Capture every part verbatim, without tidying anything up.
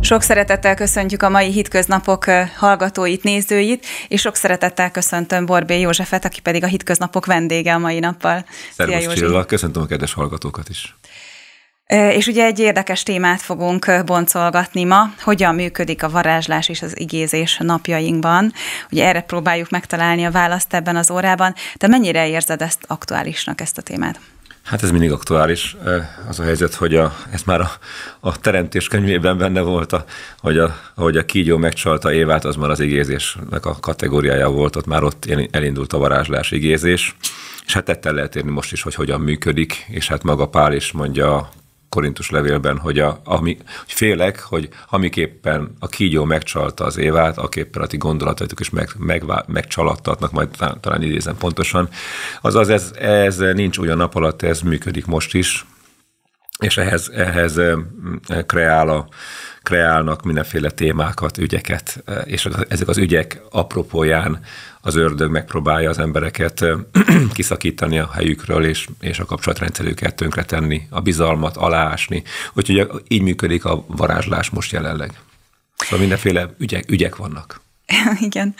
Sok szeretettel köszöntjük a mai Hitköznapok hallgatóit, nézőit, és sok szeretettel köszöntöm Borbély Józsefet, aki pedig a Hitköznapok vendége a mai nappal. Szervusz Csilla, köszöntöm a kedves hallgatókat is. És ugye egy érdekes témát fogunk boncolgatni ma, hogyan működik a varázslás és az igézés napjainkban. Ugye erre próbáljuk megtalálni a választ ebben az órában. Te mennyire érzed ezt aktuálisnak, ezt a témát? Hát ez mindig aktuális. Az a helyzet, hogy a, ez már a, a teremtés könyvében benne volt, a, hogy a, ahogy a kígyó megcsalta Évát, az már az igézésnek a kategóriája volt, ott már ott elindult a varázslás, igézés, és hát ettől lehet érni most is, hogy hogyan működik, és hát maga Pál is mondja Korintus levélben, hogy, a, ami, hogy félek, hogy amiképpen a kígyó megcsalta az Évát, aképpen a ti gondolataitok is meg, meg, megcsalattatnak, majd talán, talán idézem pontosan. Azaz ez, ez nincs olyan nap alatt, ez működik most is, és ehhez, ehhez kreál a, kreálnak mindenféle témákat, ügyeket, és ezek az ügyek apropóján az ördög megpróbálja az embereket kiszakítani a helyükről, és, és a kapcsolatrendszerüket tönkretenni, a bizalmat aláásni. Úgyhogy így működik a varázslás most jelenleg. Szóval mindenféle ügyek, ügyek vannak. Igen.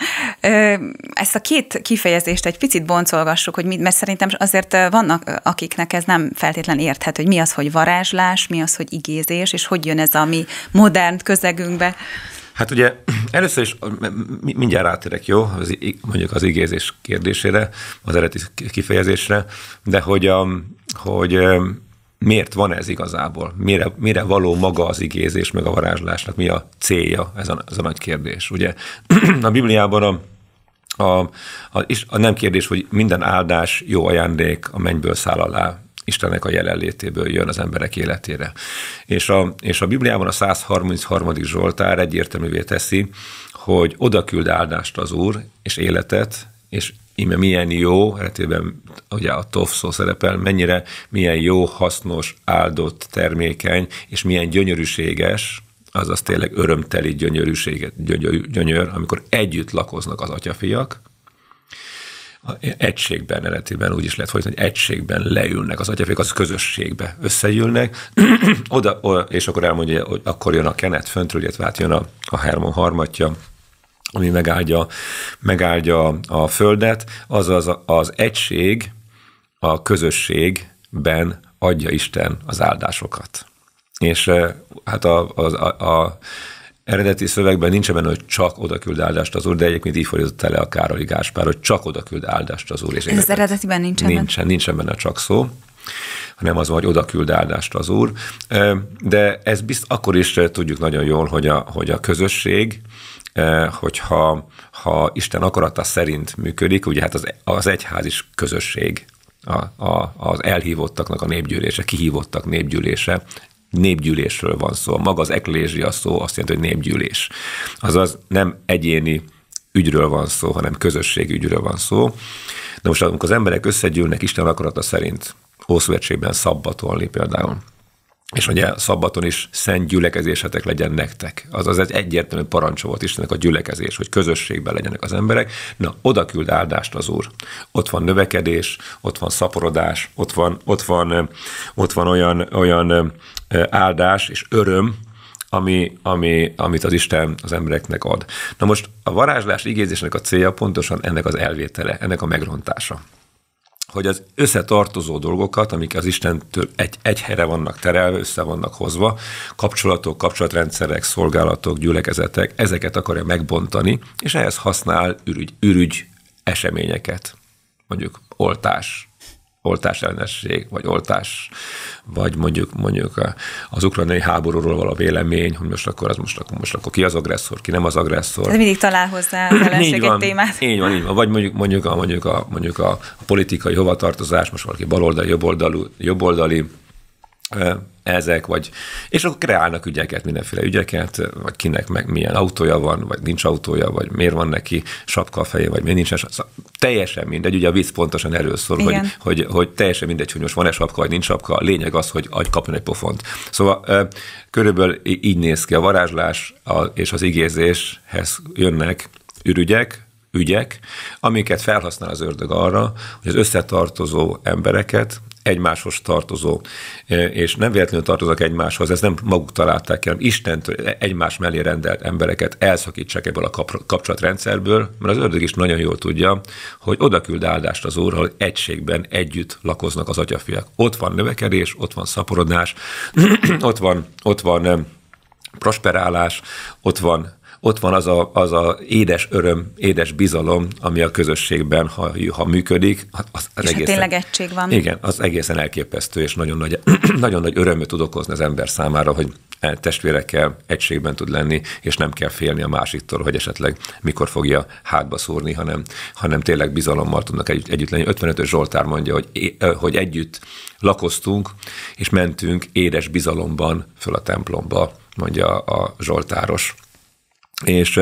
Ezt a két kifejezést egy picit boncolgassuk, hogy mit, mert szerintem azért vannak, akiknek ez nem feltétlen érthető, hogy mi az, hogy varázslás, mi az, hogy igézés, és hogy jön ez a mi modern közegünkbe. Hát ugye először is mindjárt rátérek, jó, az, mondjuk az igézés kérdésére, az eredeti kifejezésre, de hogy, a, hogy miért van ez igazából? Mire, mire való maga az igézés, meg a varázslásnak? Mi a célja? Ez a, ez a nagy kérdés. Ugye a Bibliában a, a, a, a nem kérdés, hogy minden áldás, jó ajándék a mennyből száll alá, Istennek a jelenlétéből jön az emberek életére. És a, és a Bibliában a száz harmincharmadik Zsoltár egyértelművé teszi, hogy oda küld áldást az Úr, és életet, és íme milyen jó, eredetében ugye a tov szó szerepel, mennyire milyen jó, hasznos, áldott, termékeny, és milyen gyönyörűséges, azaz tényleg örömteli gyönyörűséget, gyönyör, gyönyör, amikor együtt lakoznak az atyafiak, egységben eredetében úgy is lehet folytani, hogy egységben leülnek az atyafiak, az közösségbe összegyűlnek, oda, és akkor elmondja, hogy akkor jön a kenet föntről, illetve hát jön a, a Hermon harmatja, ami megáldja, megáldja a földet, azaz az egység, a közösségben adja Isten az áldásokat. És hát a, a, a, a eredeti szövegben nincs benne, hogy csak oda küld áldást az Úr, de egyébként így fordított le a Károli Gáspár, hogy csak oda küld áldást az Úr. És ez az eredetiben nincsen? Nincsen, nincsen benne csak szó, hanem az van, hogy oda küld áldást az Úr. De ez bizt, akkor is tudjuk nagyon jól, hogy a, hogy a közösség, hogyha ha Isten akarata szerint működik, ugye hát az, az egyház is közösség, a, a, az elhívottaknak a népgyűlése, kihívottak népgyűlése, népgyűlésről van szó. Maga az eklézsia szó azt jelenti, hogy népgyűlés. Azaz nem egyéni ügyről van szó, hanem közösségi ügyről van szó. De most amikor az emberek összegyűlnek Isten akarata szerint, Ószövetségben szabbatolni például, és ugye szabbaton is szent gyülekezésetek legyen nektek. Azaz egy egyértelmű parancsa volt Istennek a gyülekezés, hogy közösségben legyenek az emberek. Na, oda küld áldást az Úr. Ott van növekedés, ott van szaporodás, ott van, ott van, ott van olyan, olyan áldás és öröm, ami, ami, amit az Isten az embereknek ad. Na most a varázslás igézésnek a célja pontosan ennek az elvétele, ennek a megrontása. Hogy az összetartozó dolgokat, amik az Istentől egy, egy helyre vannak terelve, össze vannak hozva, kapcsolatok, kapcsolatrendszerek, szolgálatok, gyülekezetek, ezeket akarja megbontani, és ehhez használ ürügy, ürügy eseményeket, mondjuk oltás, oltás ellenesség, vagy oltás, vagy mondjuk, mondjuk az ukrajnai háborúról való vélemény, hogy most akkor, az most, akkor, most akkor ki az agresszor, ki nem az agresszor. Ez mindig talál hozzá az ellenség egy témát. Így van, így van. Vagy mondjuk, mondjuk, a, mondjuk, a, mondjuk a, a politikai hovatartozás, most valaki baloldali, jobboldali, jobboldali ezek, vagy, és akkor kreálnak ügyeket, mindenféle ügyeket, vagy kinek meg milyen autója van, vagy nincs autója, vagy miért van neki sapka a fején, vagy miért nincsen. Szóval teljesen mindegy, ugye a vicc pontosan erről szól, hogy, hogy, hogy teljesen mindegy, hogy most van-e sapka, vagy nincs sapka, a lényeg az, hogy adj kapjon egy pofont. Szóval körülbelül így néz ki a varázslás és az igézéshez jönnek ürügyek, ügyek, amiket felhasznál az ördög arra, hogy az összetartozó embereket egymáshoz tartozó, és nem véletlenül tartoznak egymáshoz, ez nem maguk találták ki, hanem Istentől egymás mellé rendelt embereket elszakítsák ebből a kapcsolatrendszerből, mert az ördög is nagyon jól tudja, hogy oda küld áldást az Úr, hogy egységben együtt lakoznak az atyafiak. Ott van növekedés, ott van szaporodás, ott van, ott van prosperálás, ott van Ott van az a, az a édes öröm, édes bizalom, ami a közösségben, ha, ha működik. Az, az és egészen, tényleg egység van. Igen, az egészen elképesztő, és nagyon nagy, nagyon nagy örömöt tud okozni az ember számára, hogy testvérekkel egységben tud lenni, és nem kell félni a másiktól, hogy esetleg mikor fogja hátba szúrni, hanem, hanem tényleg bizalommal tudnak együtt, együtt lenni. ötvenötös Zsoltár mondja, hogy, hogy együtt lakoztunk, és mentünk édes bizalomban föl a templomba, mondja a zsoltáros. És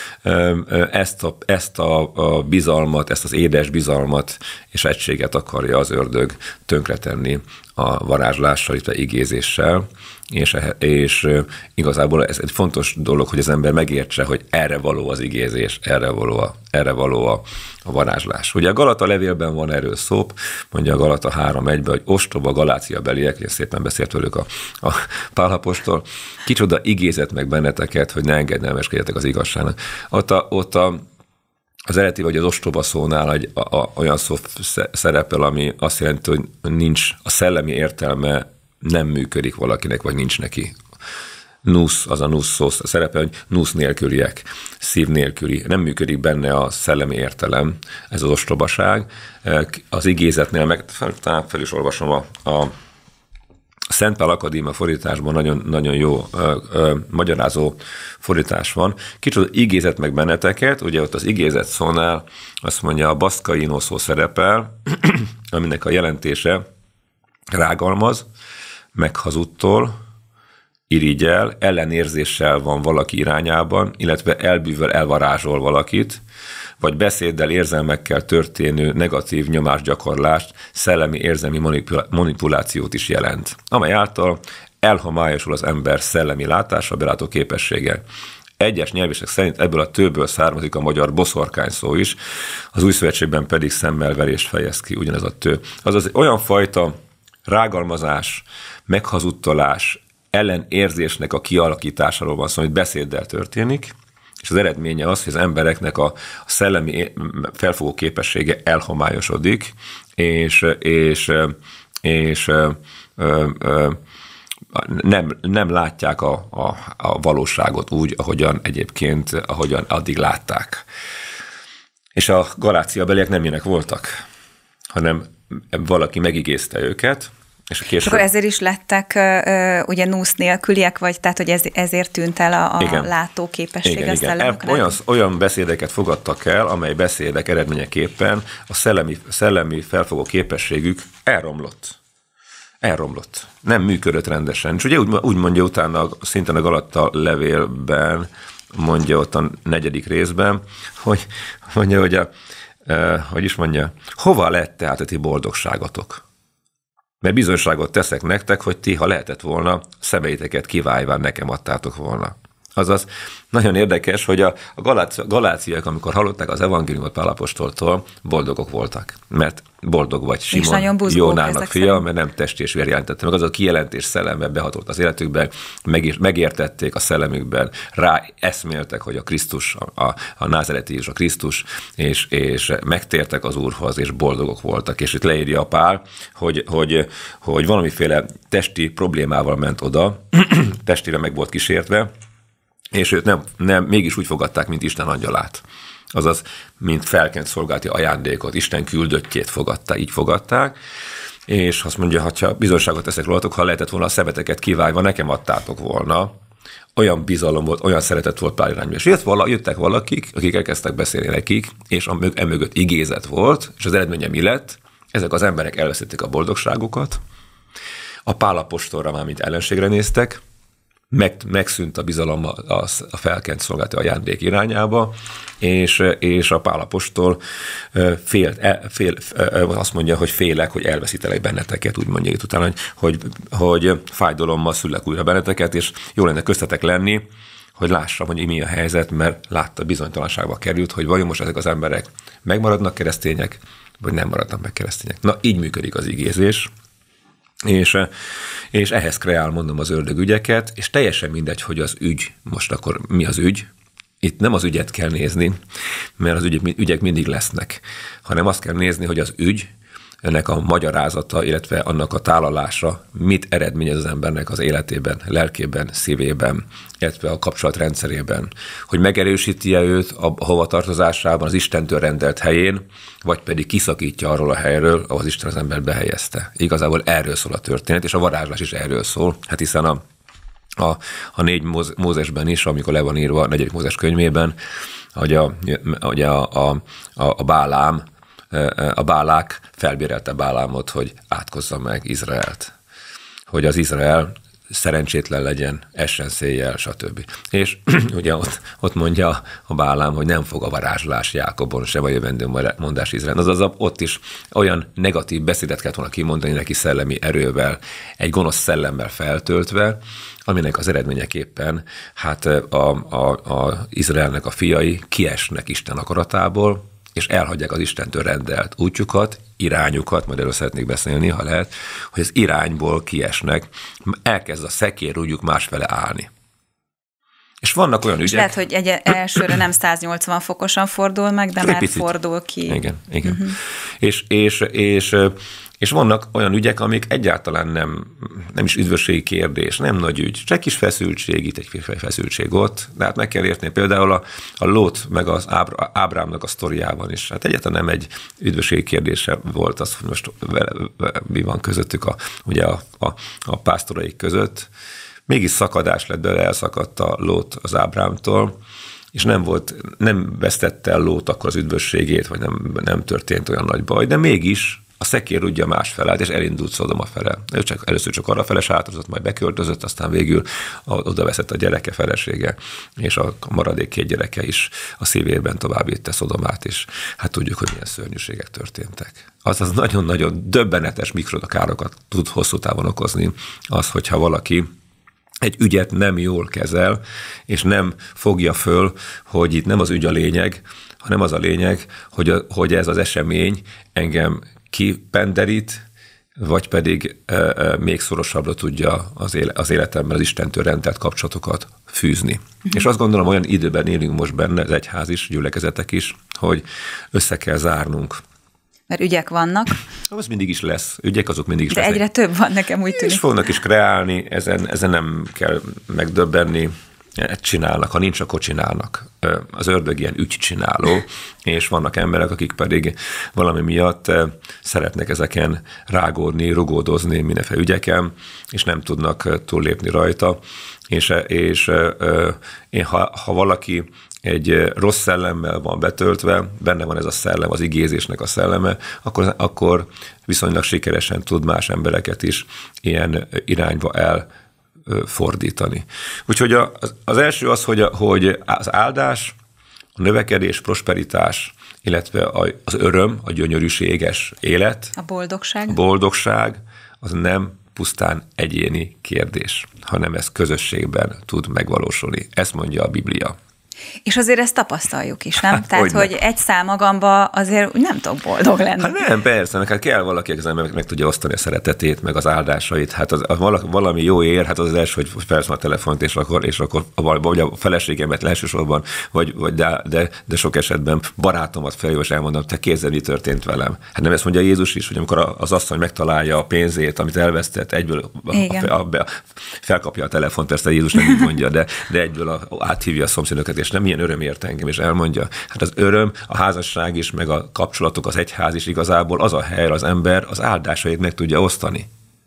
ezt, a, ezt a, a bizalmat, ezt az édes bizalmat és egységet akarja az ördög tönkretenni a varázslással, itt a igézéssel, és, és igazából ez egy fontos dolog, hogy az ember megértse, hogy erre való az igézés, erre való a, erre való a, a varázslás. Ugye a Galata levélben van erről szó, mondja a Galata három egyben, hogy ostoba Galácia beliek, és szépen beszélt velük a, a Pál apostol, kicsoda igézett meg benneteket, hogy ne engedelmeskedjetek az igazságnak. Ott, a, ott a, az eredeti vagy az ostoba szónál egy, a, a, olyan szó szerepel, ami azt jelenti, hogy nincs a szellemi értelme, nem működik valakinek, vagy nincs neki. Nusz, az a nusz szó szerepel, hogy nusz nélküliek, szív nélküli. Nem működik benne a szellemi értelem, ez az ostobaság. Az igézetnél, meg talán fel is olvasom a, a Szent Pál Akadémia fordításban nagyon, nagyon jó ö, ö, magyarázó fordítás van. Kicsit igézet meg benneteket, ugye ott az igézet szónál azt mondja, a baszkainó szó szerepel, aminek a jelentése rágalmaz, meghazudtol, irigyel, ellenérzéssel van valaki irányában, illetve elbűvöl, elvarázsol valakit, vagy beszéddel, érzelmekkel történő negatív nyomásgyakorlást, szellemi érzelmi manipulációt is jelent, amely által elhomályosul az ember szellemi látása, belátó képessége. Egyes nyelvések szerint ebből a tőből származik a magyar boszorkány szó is, az Új Szövetségben pedig szemmelverést fejez ki ugyanez a tő. Azaz olyan fajta rágalmazás, meghazudtolás, ellenérzésnek a kialakításáról van szó, hogy beszéddel történik, és az eredménye az, hogy az embereknek a szellemi felfogó képessége elhomályosodik, és, és, és ö, ö, nem, nem látják a, a, a valóságot úgy, ahogyan egyébként, ahogyan addig látták. És a Galácia beliek nem ilyenek voltak, hanem valaki megigézte őket, és, később... és akkor ezért is lettek uh, ugye nusz nélküliek, vagy tehát, hogy ez, ezért tűnt el a, a látóképesség. Igen, igen. El, olyan, olyan beszédeket fogadtak el, amely beszédek eredményeképpen a szellemi, szellemi felfogó képességük elromlott. Elromlott. Nem működött rendesen. És ugye úgy, úgy mondja utána szintén a Galata levélben, mondja ott a negyedik részben, hogy mondja, hogy a, uh, hogy is mondja, hova lett tehát a ti boldogságotok? Mert bizonyságot teszek nektek, hogy ti, ha lehetett volna, szemeiteket kivájván nekem adtátok volna. Azaz, nagyon érdekes, hogy a, a galáci, galáciák, amikor hallották az evangéliumot Pál apostoltól, boldogok voltak. Mert boldog vagy Simon Jónának fia, szerint. Mert nem test és vér jelentette meg. Az a kijelentés szelleme behatolt az életükben, meg, megértették a szellemükben, rá eszméltek, hogy a Krisztus, a, a názareti és a Krisztus, és, és megtértek az Úrhoz, és boldogok voltak. És itt leírja a Pál, hogy, hogy, hogy valamiféle testi problémával ment oda, testére meg volt kísértve, és őt nem, nem, mégis úgy fogadták, mint Isten angyalát. Azaz, mint felkent szolgálati ajándékot, Isten küldöttjét fogadták, így fogadták, és azt mondja, ha bizonyságot teszek rólatok, ha lehetett volna a szemeteket kivágva, nekem adtátok volna. Olyan bizalom volt, olyan szeretet volt Pál irányba. És jött vala, jöttek valakik, akik elkezdtek beszélni nekik, és emögött igézet volt, és az eredménye mi lett? Ezek az emberek elvesztették a boldogságukat, a Pál apostolra már mint ellenségre néztek, Meg, megszűnt a bizalom a, a felkent szolgálati ajándék irányába, és, és a Pál apostol fél, fél, azt mondja, hogy félek, hogy elveszítelek benneteket, úgy mondja itt utána, hogy, hogy, hogy fájdalommal szüllek újra benneteket, és jó lenne köztetek lenni, hogy lássam, hogy mi a helyzet, mert látta, bizonytalanságba került, hogy vajon most ezek az emberek megmaradnak keresztények, vagy nem maradnak meg keresztények. Na, így működik az igézés. És, és ehhez kreál, mondom, az ördög ügyeket, és teljesen mindegy, hogy az ügy, most akkor mi az ügy, itt nem az ügyet kell nézni, mert az ügyek, ügyek mindig lesznek, hanem azt kell nézni, hogy az ügy, ennek a magyarázata, illetve annak a tálalása mit eredményez az embernek az életében, lelkében, szívében, illetve a kapcsolatrendszerében. Hogy megerősíti-e őt a hovatartozásában, az Istentől rendelt helyén, vagy pedig kiszakítja arról a helyről, ahol az Isten az ember behelyezte. Igazából erről szól a történet, és a varázslás is erről szól. Hát hiszen a, a, a négy Mózesben is, amikor le van írva a negyedik Mózes könyvében, hogy a, hogy a, a, a Bálám, a Bálák felbérelte Bálámot, hogy átkozza meg Izraelt. Hogy az Izrael szerencsétlen legyen, essen széjjel, stb. És ugye ott, ott mondja a Bálám, hogy nem fog a varázslás Jákobon, se a jövendő mondás Izrael. Azaz ott is olyan negatív beszédet kellett volna kimondani neki szellemi erővel, egy gonosz szellemmel feltöltve, aminek az eredményeképpen hát a, a, a Izraelnek a fiai kiesnek Isten akaratából, és elhagyják az Istentől rendelt útjukat, irányukat, majd erről szeretnék beszélni, ha lehet, hogy az irányból kiesnek, elkezd a szekérrúdjuk másfele állni. És vannak olyan ügyek... És lehet, hogy egy elsőre nem száznyolcvan fokosan fordul meg, de már picit fordul ki. Igen, igen. Uh-huh. És, és, és, és vannak olyan ügyek, amik egyáltalán nem, nem is üdvösségi kérdés, nem nagy ügy, csak kis feszültség, itt egy kis feszültség ott, de hát meg kell érteni például a, a Lót meg az Ábr- Ábrámnak a sztoriában is. Hát egyáltalán nem egy üdvösségi kérdése volt az, hogy most vele, vele, mi van közöttük a, ugye a, a, a pásztoraik között. Mégis szakadás lett belőle, elszakadt a Lót az Ábrámtól, és nem volt, nem vesztette el Lót akkor az üdvösségét, vagy nem, nem történt olyan nagy baj, de mégis a szekér udja más felállt, és elindult Szodoma fele. Ő csak, először csak arra fele sátorzott, majd beköltözött, aztán végül oda veszett a gyereke, felesége, és a maradék két gyereke is a szívében tovább vitte Szodomát is. Hát tudjuk, hogy milyen szörnyűségek történtek. Azaz nagyon-nagyon döbbenetes mikrokárokat tud hosszú távon okozni az, hogyha valaki egy ügyet nem jól kezel, és nem fogja föl, hogy itt nem az ügy a lényeg, hanem az a lényeg, hogy, a, hogy ez az esemény engem kipenderít, vagy pedig e, e, még szorosabbra tudja az, éle, az életemben az Istentől rendelt kapcsolatokat fűzni. Uh-huh. És azt gondolom, olyan időben élünk most benne, az egyház is, gyülekezetek is, hogy össze kell zárnunk. Mert ügyek vannak. Az mindig is lesz. Ügyek azok mindig is De lesznek. egyre több van, nekem úgy tűnik. És fognak is kreálni, ezen, ezen nem kell megdöbbenni. Csinálnak, ha nincs, akkor csinálnak. Az ördög ilyen ügycsináló, és vannak emberek, akik pedig valami miatt szeretnek ezeken rágódni, rugódozni mindenféle ügyeken, és nem tudnak túllépni rajta. És, és én, ha, ha valaki egy rossz szellemmel van betöltve, benne van ez a szellem, az igézésnek a szelleme, akkor, akkor viszonylag sikeresen tud más embereket is ilyen irányba elfordítani. Úgyhogy az, az első az, hogy, a, hogy az áldás, a növekedés, prosperitás, illetve az öröm, a gyönyörűséges élet, a boldogság, a boldogság, az nem pusztán egyéni kérdés, hanem ez közösségben tud megvalósulni. Ezt mondja a Biblia. És azért ezt tapasztaljuk is, nem? Hát, Tehát, hogy, hogy egy szál magamba azért nem tudok boldog lenni. Hát nem, persze, meg hát kell valaki, az ember meg tudja osztani a szeretetét, meg az áldásait. Hát az, az valami jó ér, hát az az első, hogy felszom a telefont, és akkor, és akkor vagy a feleségemet elsősorban, vagy, vagy de, de, de sok esetben barátomat felhívom, és elmondom, te képzeld, mi történt velem. Hát nem ezt mondja Jézus is, hogy amikor az asszony megtalálja a pénzét, amit elvesztett, egyből a, a, a, a, felkapja a telefont, persze Jézus nem így mondja, de, de egyből a, áthívja a szomszédokat, és nem ilyen öröm ért engem, és elmondja. Hát az öröm, a házasság is, meg a kapcsolatok, az egyház is igazából az a hely, az ember az áldásait meg tudja osztani.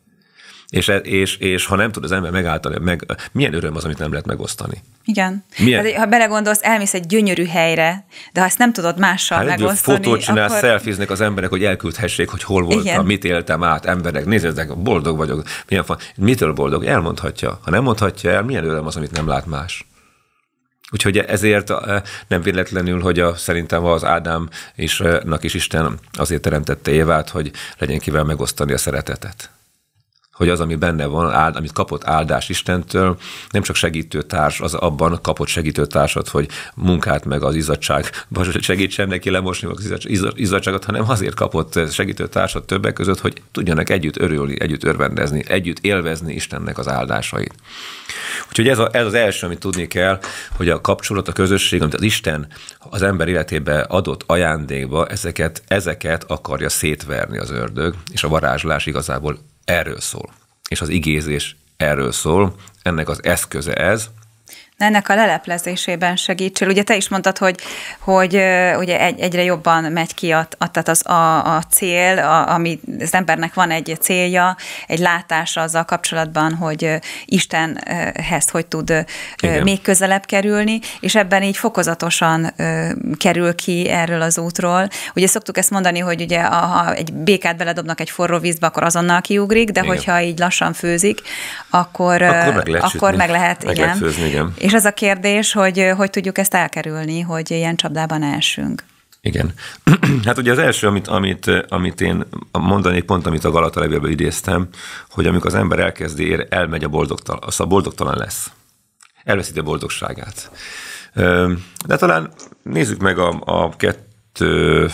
És, és, és ha nem tud az ember megállítani, meg, milyen öröm az, amit nem lehet megosztani? Igen. Hát, ha belegondolsz, elmész egy gyönyörű helyre, de ha ezt nem tudod mással hát megosztani, fotót csinálsz, akkor... szelfiznek az emberek, hogy elküldhessék, hogy hol voltam, igen, mit éltem át, emberek, nézzétek, boldog vagyok. Milyen fan. Mitől boldog? Elmondhatja. Ha nem mondhatja el, milyen öröm az, amit nem lát más? Úgyhogy ezért nem véletlenül, hogy a, szerintem az Ádám isnak is Isten azért teremtette Évát, hogy legyen kivel megosztani a szeretetet. hogy az, ami benne van, áld, amit kapott áldás Istentől, nem csak segítőtárs, az abban kapott segítőtársat, hogy munkát meg az izzadság, segítsen neki lemosni az izzadságot, hanem azért kapott segítőtársat többek között, hogy tudjanak együtt örülni, együtt örvendezni, együtt élvezni Istennek az áldásait. Úgyhogy ez, a, ez az első, amit tudni kell, hogy a kapcsolat, a közösség, amit az Isten az ember életébe adott ajándékba, ezeket, ezeket akarja szétverni az ördög, és a varázslás igazából erről szól. És az igézés erről szól. Ennek az eszköze ez. Ennek a leleplezésében segítsél. Ugye te is mondtad, hogy, hogy ugye egy, egyre jobban megy ki a, a, tehát az, a, a cél, a, ami az embernek van egy célja, egy látása azzal kapcsolatban, hogy Istenhez hogy tud Igen. még közelebb kerülni, és ebben így fokozatosan kerül ki erről az útról. Ugye szoktuk ezt mondani, hogy ugye ha egy békát beledobnak egy forró vízbe, akkor azonnal kiugrik, de igen. hogyha így lassan főzik, akkor, akkor meg lehet, akkor meg lehet, meg igen. lehet főzni, igen. És az a kérdés, hogy hogy tudjuk ezt elkerülni, hogy ilyen csapdában essünk. Igen. Hát ugye az első, amit, amit, amit én mondanék, pont amit a Galata levélből idéztem, hogy amikor az ember elkezdi, ér, elmegy a boldogtalan, az a boldogtalan lesz. Elveszíti a boldogságát. De talán nézzük meg a, a kettő,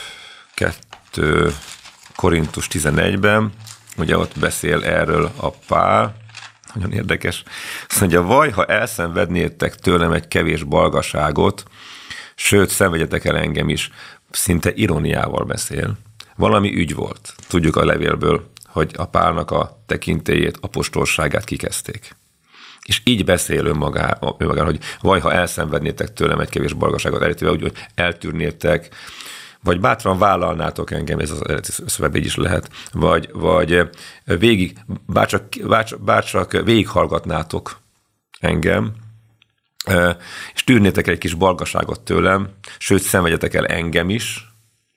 kettő Korintus tizenegyben, ugye ott beszél erről a Pál, nagyon érdekes. Azt mondja, vaj, ha elszenvednétek tőlem egy kevés balgaságot, sőt, szenvedjetek el engem is, szinte ironiával beszél. Valami ügy volt. Tudjuk a levélből, hogy a Pálnak a tekintélyét, apostolságát kikezdték. És így beszél önmagáról, önmagá, hogy vaj, ha elszenvednétek tőlem egy kevés balgaságot, elértével úgy, hogy eltűrnétek, vagy bátran vállalnátok engem, ez az eredeti szöveg is lehet, vagy, vagy végig, bárcsak, bárcsak, bárcsak végighallgatnátok engem, és tűrnétek egy kis balgaságot tőlem, sőt, szenvedjetek el engem is.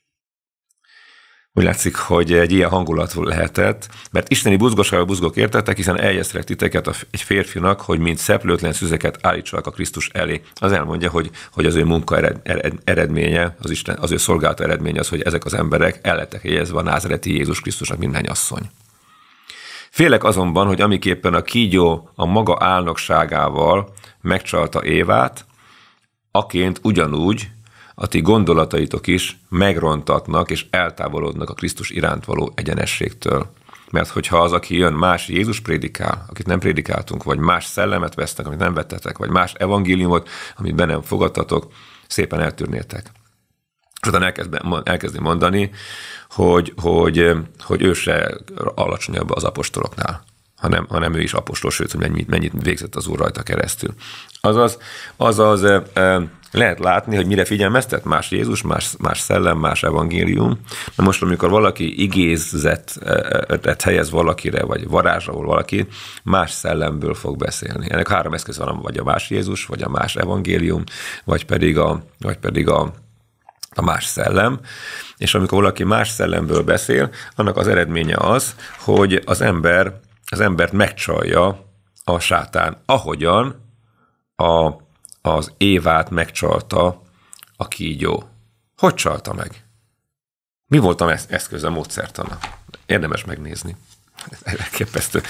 Úgy látszik, hogy egy ilyen hangulat lehetett, mert isteni buzgossággal buzgok értetek, hiszen eljesztelek titeket egy férfinak, hogy mint szeplőtlen szüzeket állítsanak a Krisztus elé. Az elmondja, hogy, hogy az ő munka ered, ered, eredménye, az, Isten, az ő szolgálata eredménye az, hogy ezek az emberek el lettek helyezve a názáreti Jézus Krisztusnak, mint mennyasszony. Félek azonban, hogy amiképpen a kígyó a maga álnokságával megcsalta Évát, aként ugyanúgy a ti gondolataitok is megrontatnak és eltávolodnak a Krisztus iránt való egyenességtől. Mert hogyha az, aki jön, más Jézus prédikál, akit nem prédikáltunk, vagy más szellemet vesznek, amit nem vettetek, vagy más evangéliumot, amit be nem fogadtatok, szépen eltűrnétek. És utána elkezd, elkezdi mondani, hogy, hogy, hogy ő se alacsonyabb az apostoloknál, hanem, hanem ő is apostol, sőt, hogy mennyit, mennyit végzett az Úr rajta keresztül. Azaz, azaz e, e, lehet látni, hogy mire figyelmeztet más Jézus, más, más szellem, más evangélium. Na most, amikor valaki igézetet helyez valakire, vagy varázsol valaki, más szellemből fog beszélni. Ennek három eszköz van, vagy a más Jézus, vagy a más evangélium, vagy pedig a, vagy pedig a, a más szellem. És amikor valaki más szellemből beszél, annak az eredménye az, hogy az ember az embert megcsalja a sátán, ahogyan a, az Évát megcsalta a kígyó. Hogy csalta meg? Mi volt a eszköz, a módszertana? Érdemes megnézni. Elképesztő.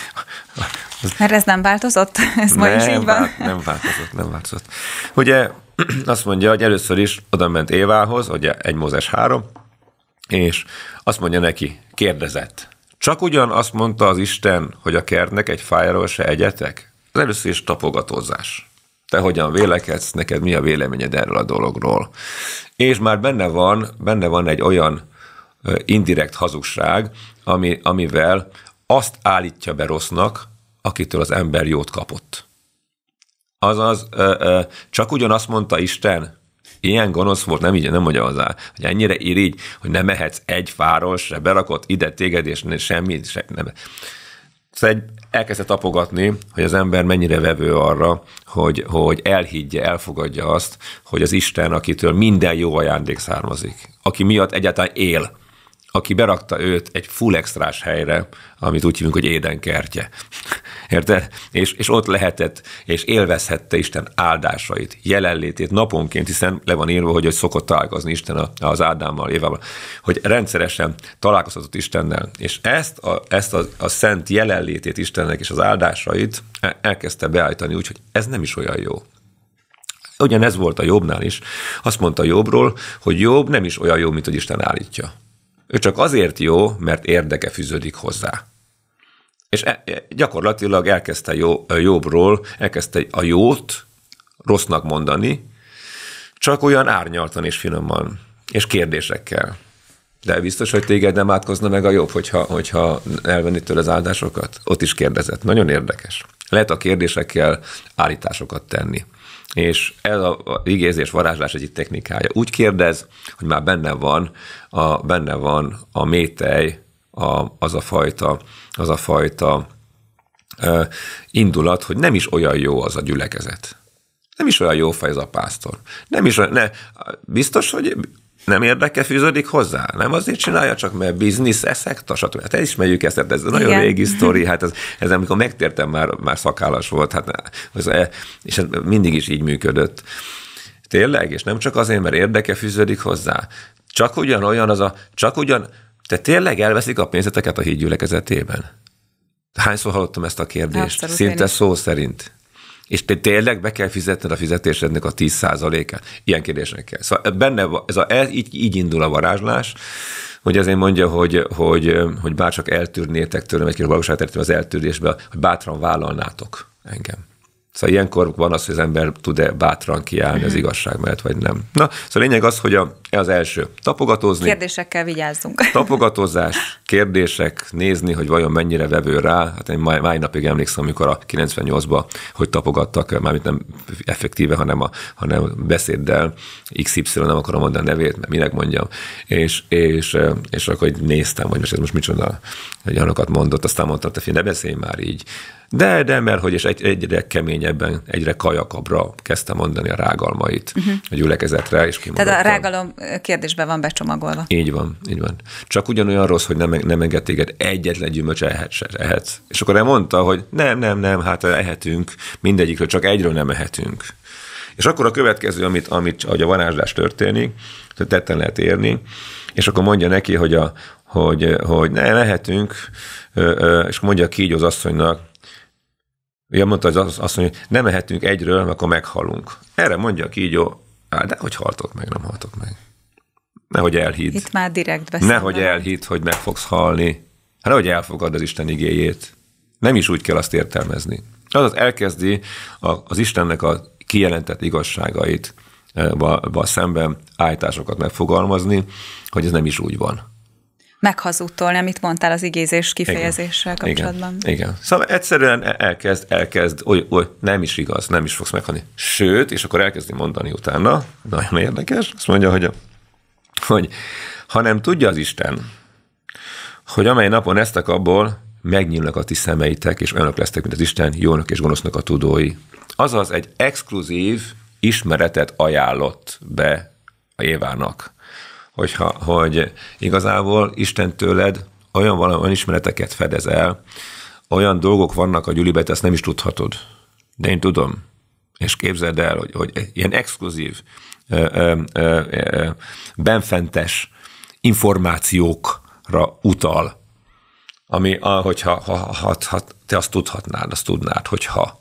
Mert ez nem változott? Ez ma is így van? Vált, nem változott, nem változott. Ugye azt mondja, hogy először is oda ment Évához, ugye egy Mózes három, és azt mondja neki, kérdezett. Csak ugyan azt mondta az Isten, hogy a kertnek egy fájáról se egyetek? Az először is tapogatózás. Te hogyan vélekedsz, neked mi a véleményed erről a dologról? És már benne van, benne van egy olyan indirekt hazugság, ami, amivel azt állítja be rossznak, akitől az ember jót kapott. Azaz, csak ugyan azt mondta Isten, ilyen gonosz volt, nem így, nem mondja hozzá, hogy ennyire irigy, hogy nem mehetsz egy fáról, se berakott ide téged, és semmi, se, nem. Szóval elkezdte tapogatni, hogy az ember mennyire vevő arra, hogy, hogy elhiggye, elfogadja azt, hogy az Isten, akitől minden jó ajándék származik, aki miatt egyáltalán él, aki berakta őt egy full extrás helyre, amit úgy hívunk, hogy édenkertje. Érted? És, és ott lehetett, és élvezhette Isten áldásait, jelenlétét naponként, hiszen le van írva, hogy, hogy szokott találkozni Isten az Ádámmal, Évával, hogy rendszeresen találkozhatott Istennel. És ezt a, ezt a, a szent jelenlétét Istennek és az áldásait elkezdte beállítani úgy, hogy ez nem is olyan jó. Ugyanez volt a Jobbnál is. Azt mondta Jobbról, hogy Jobb nem is olyan jó, mint hogy Isten állítja. Ő csak azért jó, mert érdeke fűződik hozzá. És gyakorlatilag elkezdte Jobbról, elkezdte a jót rossznak mondani, csak olyan árnyaltan és finoman, és kérdésekkel. De biztos, hogy téged nem átkozna meg a Jobb, hogyha, hogyha elvenni tőle az áldásokat? Ott is kérdezett. Nagyon érdekes. Lehet a kérdésekkel állításokat tenni. És ez az igézés, varázslás egyik technikája. Úgy kérdez, hogy már benne van a, benne van a métej, a, az a fajta, az a fajta uh, indulat, hogy nem is olyan jó az a gyülekezet. Nem is olyan jó fej az a pásztor. Nem is olyan, ne, biztos, hogy nem érdeke fűződik hozzá? Nem azért csinálja, csak mert biznisz, eszekta, stb. Hát ismerjük ezt, ez nagyon igen. régi sztori, hát ez, ez amikor megtértem, már, már szakállas volt, hát, és ez mindig is így működött. Tényleg, és nem csak azért, mert érdeke fűződik hozzá. Csak ugyanolyan az a, csak ugyan, te tényleg elveszik a pénzeteket a híd gyülekezetében? Hányszor hallottam ezt a kérdést? Abszolút, szinte szó szerint. És te tényleg be kell fizetned a fizetésednek a tíz százalékát? Ilyen kérdésekkel. Szóval benne van, ez a, ez így, így indul a varázslás, hogy azért mondja, hogy, hogy, hogy bárcsak eltűrnétek tőlem, egy kis valóságot értem az eltűrésbe, hogy bátran vállalnátok engem. Szóval ilyenkor van az, hogy az ember tud-e bátran kiállni az igazság mellett, vagy nem. Na, szóval lényeg az, hogy a, az első, tapogatózni. Kérdésekkel vigyázzunk. Tapogatózás, kérdések, nézni, hogy vajon mennyire vevő rá. Hát én mai, mai napig emlékszem, amikor a kilencvennyolcban, hogy tapogattak, mármint nem effektíve, hanem, a, hanem beszéddel, iksz ipszilon, nem akarom mondani a nevét, mert minek mondjam, és, és, és akkor néztem, hogy most ez most micsoda, hogy olyanokat mondott, aztán mondta, hogy te ne beszélj már így. De, de, mert hogy és egy, egyre keményebben, egyre kajakabbra kezdte mondani a rágalmait uh-huh. a gyülekezetre. És tehát a rágalom kérdésben van becsomagolva. Így van, így van. Csak ugyanolyan rossz, hogy nem, nem enged téged egyetlen gyümölcs ehetsz, ehetsz. És akkor elmondta, hogy nem, nem, nem, hát ehetünk, mindegyikről, csak egyről nem ehetünk. És akkor a következő, amit, amit ahogy a varázslás történik, tetten lehet érni, és akkor mondja neki, hogy, a, hogy, hogy nem ehetünk, és mondja a kígyó az asszonynak, ugye mondta az asszony, hogy nem ehetünk egyről, mert akkor meghalunk. Erre mondja a kígyó, de hogy haltok meg, nem haltok meg. Nehogy elhidd. Itt már direkt beszélve. Nehogy elhidd, hogy meg fogsz halni. Hát nehogy elfogad az Isten igéjét. Nem is úgy kell azt értelmezni. Azaz elkezdi az Istennek a kijelentett igazságait szemben állításokat megfogalmazni, hogy ez nem is úgy van. Meghazudtolni, amit mondtál az igézés kifejezéssel igen. kapcsolatban. Igen. Igen. Szóval egyszerűen elkezd, elkezd, oly, oly, nem is igaz, nem is fogsz meghalni. Sőt, és akkor elkezdi mondani utána, nagyon érdekes, azt mondja, hogy, hogy hanem tudja az Isten, hogy amely napon esztek abból, megnyílnak a ti szemeitek, és olyanok lesztek, mint az Isten, jónak és gonosznak a tudói. Azaz egy exkluzív ismeretet ajánlott be a Évának. Hogyha, hogy igazából Isten tőled olyan valami ismereteket fedez el, olyan dolgok vannak a gyűliben, ezt nem is tudhatod. De én tudom. És képzeld el, hogy, hogy ilyen exkluzív, ö, ö, ö, ö, benfentes információkra utal, ami, hogyha ha, ha, ha, te azt tudhatnád, azt tudnád, hogyha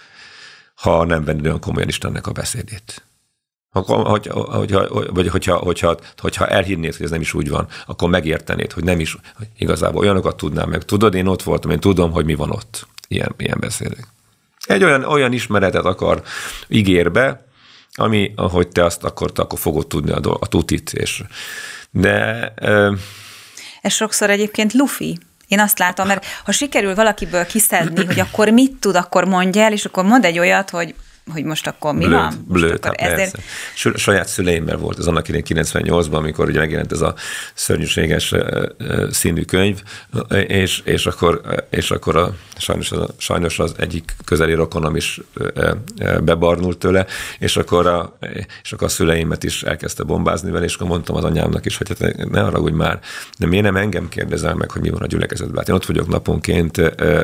ha nem vennéd olyan komolyan Istennek a beszédét. Hogy, hogyha, vagy hogyha, hogyha, hogyha elhinnéd, hogy ez nem is úgy van, akkor megértenéd, hogy nem is, hogy igazából olyanokat tudnám meg. Tudod, én ott voltam, én tudom, hogy mi van ott. Ilyen, ilyen beszélek. Egy olyan, olyan ismeretet akar ígérbe, ami, ahogy te azt akarod, akkor fogod tudni a, a tutit. És, de... Ö... Ez sokszor egyébként lufi. Én azt látom, mert ha sikerül valakiből kiszedni, hogy akkor mit tud, akkor mondja el, és akkor mond egy olyat, hogy hogy most akkor mi blöd, van? Blöd, hát ezért... Saját szüleimmel volt az annak idején kilencvennyolcban, amikor ugye megjelent ez a szörnyűséges színű könyv, és, és akkor, és akkor a, sajnos, az, sajnos az egyik közeli rokonom is bebarnult tőle, és akkor, a, és akkor a szüleimet is elkezdte bombázni vele, és akkor mondtam az anyámnak is, hogy hát ne haragudj már, de miért nem engem kérdezel meg, hogy mi van a gyülekezetben? Hát én ott vagyok naponként,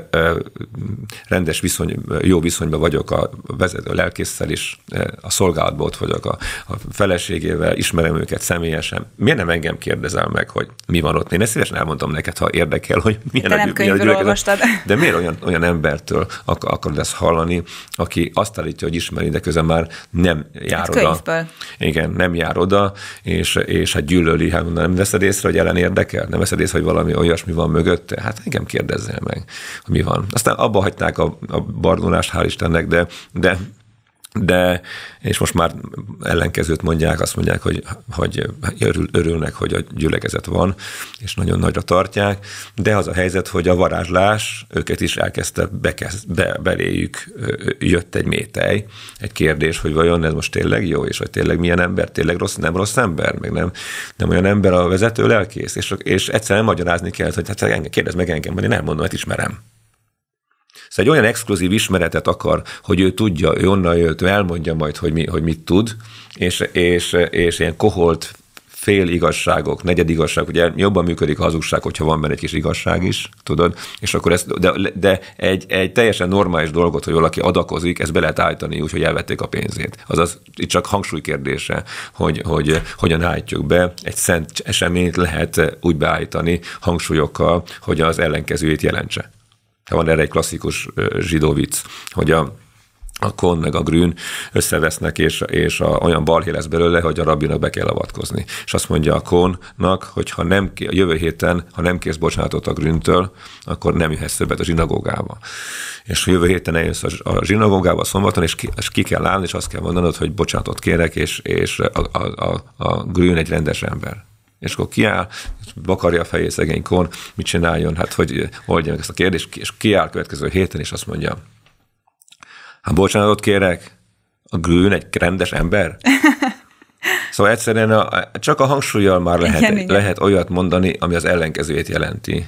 rendes viszony, jó viszonyban vagyok a vezető lelkésszel is, a szolgálatban ott vagyok a, a feleségével, ismerem őket személyesen. Miért nem engem kérdezel meg, hogy mi van ott? Én ezt szívesen elmondom neked, ha érdekel, hogy milyen, a, milyen a gyülekezet. De miért olyan, olyan embertől akar, akarod ezt hallani, aki azt állítja, hogy ismeri, de közben már nem jár hát oda. Könyvből. Igen, nem jár oda, és, és hát gyűlöli, hát nem veszed észre, hogy ellen érdekel? Nem veszed észre, hogy valami olyasmi van mögötte? Hát engem kérdezzel meg, hogy mi van. Aztán abba hagyták a, a barnulást, hál' Istennek, de, de De, és most már ellenkezőt mondják, azt mondják, hogy, hogy örül, örülnek, hogy a gyülekezet van, és nagyon nagyra tartják, de az a helyzet, hogy a varázslás őket is elkezdte bekezd, be, beléjük, jött egy métej, egy kérdés, hogy vajon ez most tényleg jó, és hogy tényleg milyen ember, tényleg rossz, nem rossz ember, meg nem, nem olyan ember a vezető lelkész, és, és egyszerűen magyarázni kell, hogy hát engem, kérdezz meg engem, mert én nem mondom, hát ismerem. Szóval egy olyan exkluzív ismeretet akar, hogy ő tudja, ő onnan jött, ő elmondja majd, hogy, mi, hogy mit tud, és, és, és ilyen koholt fél igazságok, negyed igazság, ugye jobban működik a hazugság, hogyha van benne egy kis igazság is, tudod, és akkor ezt, de, de egy, egy teljesen normális dolgot, hogy valaki adakozik, ezt be lehet állítani úgy, hogy elvették a pénzét. Azaz itt csak hangsúly kérdése, hogy, hogy hogyan állítjuk be, egy szent eseményt lehet úgy beállítani hangsúlyokkal, hogy az ellenkezőjét jelentse. Van erre egy klasszikus zsidó vicc, hogy a, a Kohn meg a Grün összevesznek, és, és a, olyan balhé lesz belőle, hogy a rabbinak be kell avatkozni. És azt mondja a Kohnnak, hogy ha nem, a jövő héten, ha nem kérsz bocsánatot a Grüntől, akkor nem jöhetsz többet a zsinagógába. És a jövő héten eljössz a zsinagógába szombaton, és ki, és ki kell állni, és azt kell mondanod, hogy bocsánatot kérek, és, és a, a, a, a Grün egy rendes ember. És akkor kiáll, vakarja a fejét szegény Kohn, mit csináljon, hát hogy oldja meg ezt a kérdést, és kiáll következő héten, és azt mondja, hát bocsánatot kérek, a Grün egy rendes ember? Szóval egyszerűen a, csak a hangsúlyjal már lehet, igen, igen. lehet olyat mondani, ami az ellenkezőjét jelenti.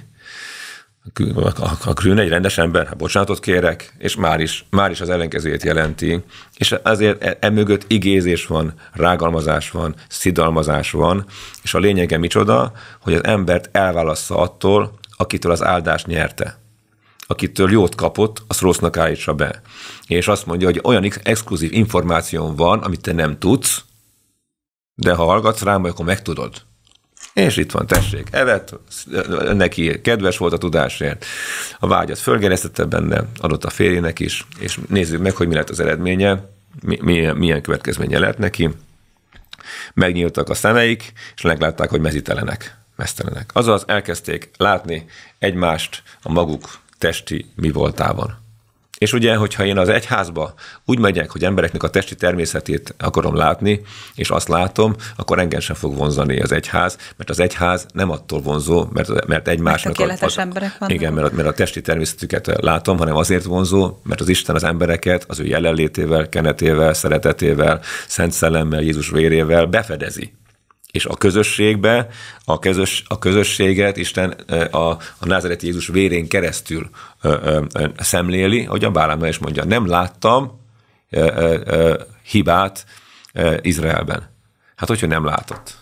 A Grün egy rendes ember, hát bocsánatot kérek, és már is, már is az ellenkezőjét jelenti. És azért emögött igézés van, rágalmazás van, szidalmazás van, és a lényege micsoda, hogy az embert elválassza attól, akitől az áldást nyerte. Akitől jót kapott, azt rossznak állítsa be. És azt mondja, hogy olyan exkluzív információ van, amit te nem tudsz, de ha hallgatsz rám, akkor megtudod. És itt van, tessék, evett, neki kedves volt a tudásért, a vágyat fölgeresztette benne, adott a férjének is, és nézzük meg, hogy mi lett az eredménye, milyen, milyen következménye lett neki. Megnyíltak a szemeik, és meglátták, hogy mezítelenek, meztelenek. Azaz elkezdték látni egymást a maguk testi mi voltában. És ugye, hogyha én az egyházba úgy megyek, hogy embereknek a testi természetét akarom látni, és azt látom, akkor engem sem fog vonzani az egyház, mert az egyház nem attól vonzó, mert, mert egymásnak... Tökéletes a, emberek vannak. Igen, mert, mert a testi természetüket látom, hanem azért vonzó, mert az Isten az embereket az ő jelenlétével, kenetével, szeretetével, Szent Szellemmel, Jézus vérével befedezi. És a közösségbe, a, közös, a közösséget Isten a, a názáreti Jézus vérén keresztül ö, ö, ö, szemléli, ahogy a Bálám is mondja, nem láttam ö, ö, ö, hibát ö, Izraelben. Hát hogyha nem látott?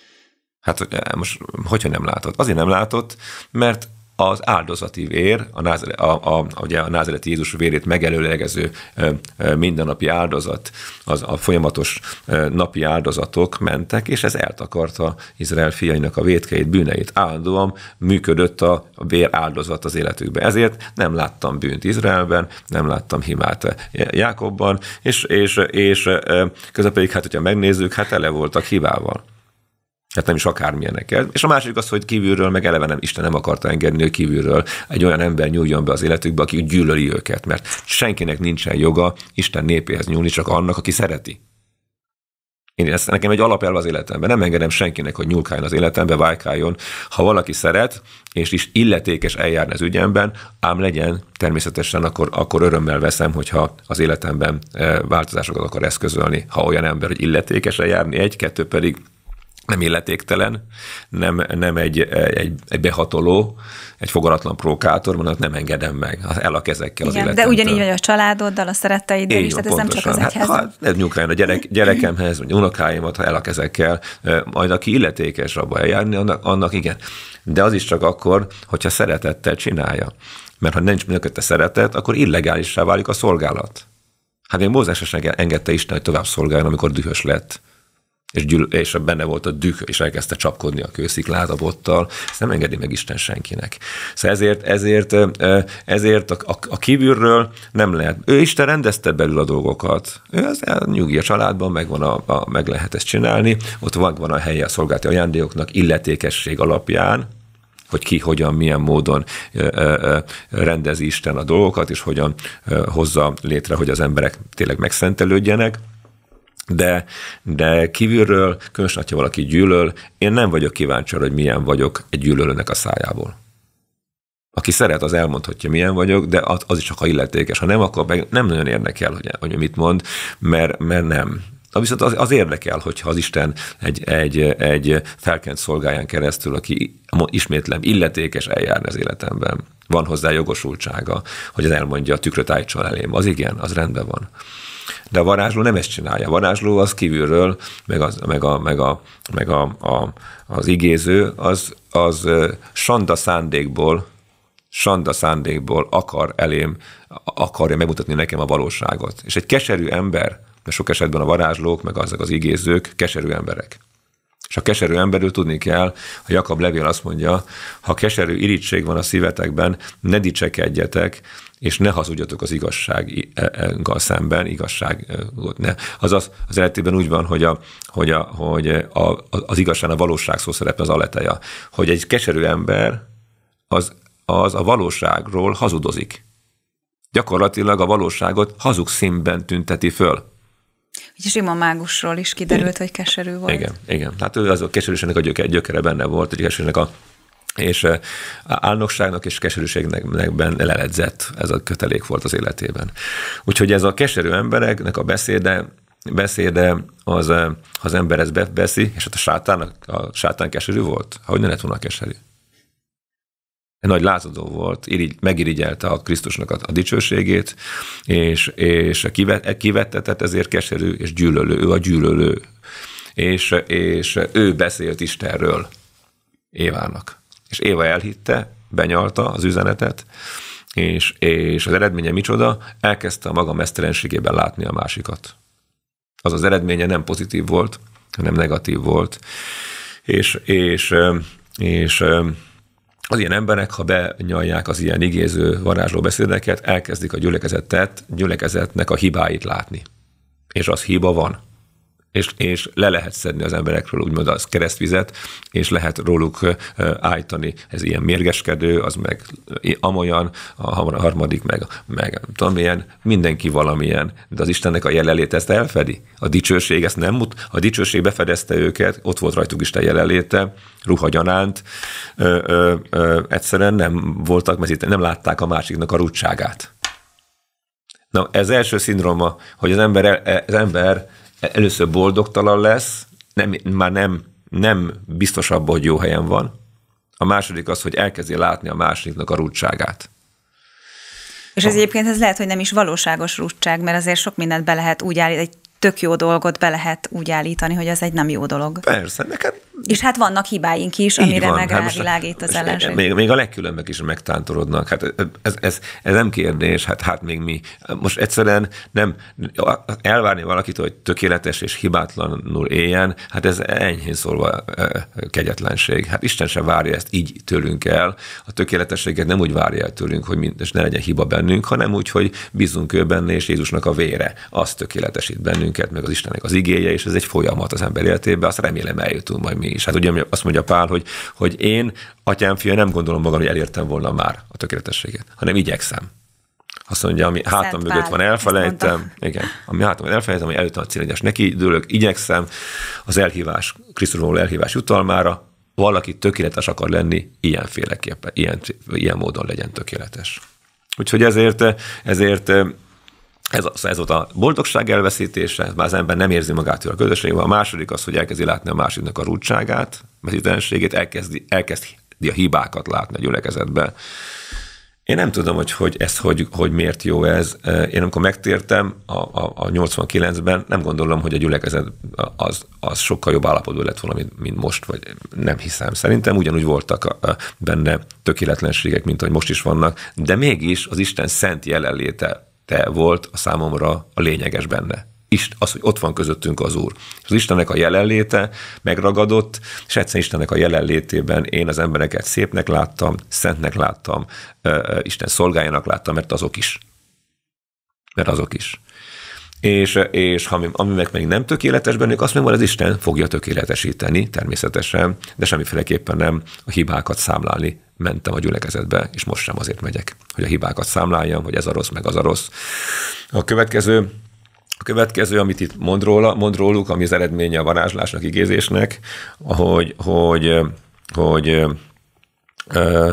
Hát most hogyha nem látott? Azért nem látott, mert az áldozati vér, a, názare, a, a, ugye a názáreti Jézus vérét megelőlegező mindennapi áldozat, az a folyamatos napi áldozatok mentek, és ez eltakarta Izrael fiainak a vétkeit, bűneit. Állandóan működött a vér áldozat az életükben. Ezért nem láttam bűnt Izraelben, nem láttam hibát Jákobban, és, és, és közben pedig, hát, hogyha megnézzük, hát tele voltak hibával. Hát nem is akármilyeneket. És a másik az, hogy kívülről, meg eleve nem, Isten nem akarta engedni, hogy kívülről egy olyan ember nyúljon be az életükbe, aki gyűlöli őket, mert senkinek nincsen joga Isten népéhez nyúlni, csak annak, aki szereti. Én ezt nekem egy alapelv az életemben. Nem engedem senkinek, hogy nyúlkáljon az életembe, vájkáljon. Ha valaki szeret, és is illetékes eljárni az ügyemben, ám legyen, természetesen akkor, akkor örömmel veszem, hogyha az életemben változásokat akar eszközölni. Ha olyan ember, hogy illetékes eljárni, egy, kettő pedig nem illetéktelen, nem, nem egy, egy, egy behatoló, egy fogaratlan prókátor, mondom, nem engedem meg, el a kezekkel az életemtől. De ugyanígy vagy a családoddal, a szeretteiddel is, tehát ez nem csak az egyhez. Hát, ha nyúlkáljon a gyerek, gyerekemhez, vagy unokáimat, ha el a kezekkel, majd aki illetékes abba eljárni, annak, annak igen. De az is csak akkor, hogyha szeretettel csinálja. Mert ha nincs mögötte szeretet, akkor illegálissá válik a szolgálat. Hát még Mózes sem engedte Isten, hogy tovább szolgáljon, amikor dühös lett. És, gyűl, és benne volt a düh, és elkezdte csapkodni a kősziklát a bottal. Ezt nem engedi meg Isten senkinek. Szóval ezért, ezért, ezért a, a, a kívülről nem lehet. Ő Isten rendezte belül a dolgokat. Ő az nyugi a családban, meg, van a, a, meg lehet ezt csinálni. Ott van, van a helye a szolgálati ajándékoknak illetékesség alapján, hogy ki, hogyan, milyen módon rendezi Isten a dolgokat, és hogyan hozza létre, hogy az emberek tényleg megszentelődjenek. De, de kívülről, különösen, ha valaki gyűlöl, én nem vagyok kíváncsi arra, hogy milyen vagyok egy gyűlölőnek a szájából. Aki szeret, az elmondhatja, milyen vagyok, de az, az is csak, ha illetékes. Ha nem, akkor meg nem nagyon érdekel, hogy, hogy mit mond, mert, mert nem. Viszont az, az érdekel, hogyha az Isten egy, egy, egy felkent szolgáján keresztül, aki ismétlem illetékes eljárni az életemben. Van hozzá jogosultsága, hogy az elmondja, a tükröt állítson elém. Az igen, az rendben van. De a varázsló nem ezt csinálja. A varázsló az kívülről, meg, az, meg, a, meg, a, meg a, a, az igéző, az, az sanda szándékból, sanda szándékból akar elém, akarja megmutatni nekem a valóságot. És egy keserű ember, mert sok esetben a varázslók, meg azok az igézők keserű emberek. És a keserű emberről tudni kell, a Jakab levél azt mondja, ha keserű irigység van a szívetekben, ne dicsekedjetek, és ne hazudjatok az igazsággal szemben, igazságot ne. Azaz, az eredetében úgy van, hogy, a, hogy, a, hogy a, az igazság, a valóság szó szerepel az aleteja, hogy egy keserű ember az, az a valóságról hazudozik. Gyakorlatilag a valóságot hazug színben tünteti föl. Ugye Simon mágusról is kiderült, igen, hogy keserű volt. Igen, igen. Hát ő az a keserűségnek a gyökere, gyökere benne volt, hogy keserűségnek a és álnokságnak és keserűségnek leledzett, ez a kötelék volt az életében. Úgyhogy ez a keserű embereknek a beszéde, beszéde az, ha az ember ezt beszi, és hát a sátán, a sátán keserű volt, hogy ne lett volna keserű. Egy nagy lázadó volt, irigy, megirigyelte a Krisztusnak a, a dicsőségét, és, és kivettetett, ezért keserű és gyűlölő, ő a gyűlölő. És, és ő beszélt Istenről Évának. És Éva elhitte, benyalta az üzenetet, és, és az eredménye micsoda? Elkezdte a maga mesztelenségében látni a másikat. Az az eredménye nem pozitív volt, hanem negatív volt. És, és, és az ilyen emberek, ha benyalják az ilyen igéző, varázsló beszédeket, elkezdik a gyülekezetet, gyülekezetnek a hibáit látni. És az hiba van. És, és le lehet szedni az emberekről úgymond az keresztvizet, és lehet róluk állítani, ez ilyen mérgeskedő, az meg amolyan, a harmadik meg, meg tudom milyen, mindenki valamilyen, de az Istennek a jelenléte ezt elfedi. A dicsőség ezt nem mut, a dicsőség befedezte őket, ott volt rajtuk Isten jelenléte, ruhagyanánt, ö, ö, ö, egyszerűen nem voltak, mert nem látták a másiknak a rúdságát. Na, ez első szindróma, hogy az ember, az ember először boldogtalan lesz, nem, már nem, nem biztos abban, hogy jó helyen van. A második az, hogy elkezdi látni a másiknak a rúdságát. És ez egyébként ez lehet, hogy nem is valóságos rúdság, mert azért sok mindent be lehet úgy állítani, egy tök jó dolgot be lehet úgy állítani, hogy az egy nem jó dolog. Persze, neked... És hát vannak hibáink is, amire meg rávilágít az ellenség. Még, még a legkülönbek is megtántorodnak. Hát ez, ez, ez nem kérdés, hát, hát még mi. Most egyszerűen nem elvárni valakit, hogy tökéletes és hibátlanul éljen, hát ez enyhén szólva kegyetlenség. Hát Isten sem várja ezt így tőlünk el. A tökéletességet nem úgy várja el tőlünk, hogy mind, és ne legyen hiba bennünk, hanem úgy, hogy bízzunk ő benne, és Jézusnak a vére. Az tökéletesít bennünket, meg az Istennek az igéje, és ez egy folyamat az ember életében, azt remélem eljutunk majd mi. És hát ugye azt mondja Pál, hogy, hogy én, atyám fia, nem gondolom magam, hogy elértem volna már a tökéletességet, hanem igyekszem. Azt mondja, ami Szent hátam mögött Pál, van, elfelejtem, igen, ami hátam mögött elfelejtem, ami előttem a célegyes neki dőlök, igyekszem az elhívás, Krisztusról elhívás jutalmára, valaki tökéletes akar lenni, ilyenféleképpen, ilyen, ilyen módon legyen tökéletes. Úgyhogy ezért, ezért ez, ez volt a boldogság elveszítése, már az ember nem érzi magát a közösségben. A második az, hogy elkezdi látni a másiknak a rúdságát, mezítelenségét, elkezdi, elkezdi a hibákat látni a gyülekezetben. Én nem tudom, hogy, hogy ez hogy, hogy miért jó ez. Én amikor megtértem a, a, a nyolcvankilencben, nem gondolom, hogy a gyülekezet az, az sokkal jobb állapotban lett volna, mint, mint most, vagy nem hiszem. Szerintem ugyanúgy voltak a, a, benne tökéletlenségek, mint ahogy most is vannak, de mégis az Isten szent jelenléte volt a számomra a lényeges benne. Az, hogy ott van közöttünk az Úr. Az Istennek a jelenléte megragadott, és egyszer Istennek a jelenlétében én az embereket szépnek láttam, szentnek láttam, Isten szolgájának láttam, mert azok is. Mert azok is. És, és ha, ami meg még nem tökéletes bennük, azt meg az Isten fogja tökéletesíteni, természetesen, de semmiféleképpen nem a hibákat számlálni mentem a gyülekezetbe, és most sem azért megyek, hogy a hibákat számláljam, hogy ez a rossz, meg az a rossz. A következő A következő, amit itt mond, róla, mond róluk, ami az eredménye a varázslásnak, igézésnek, hogy, hogy, hogy ö,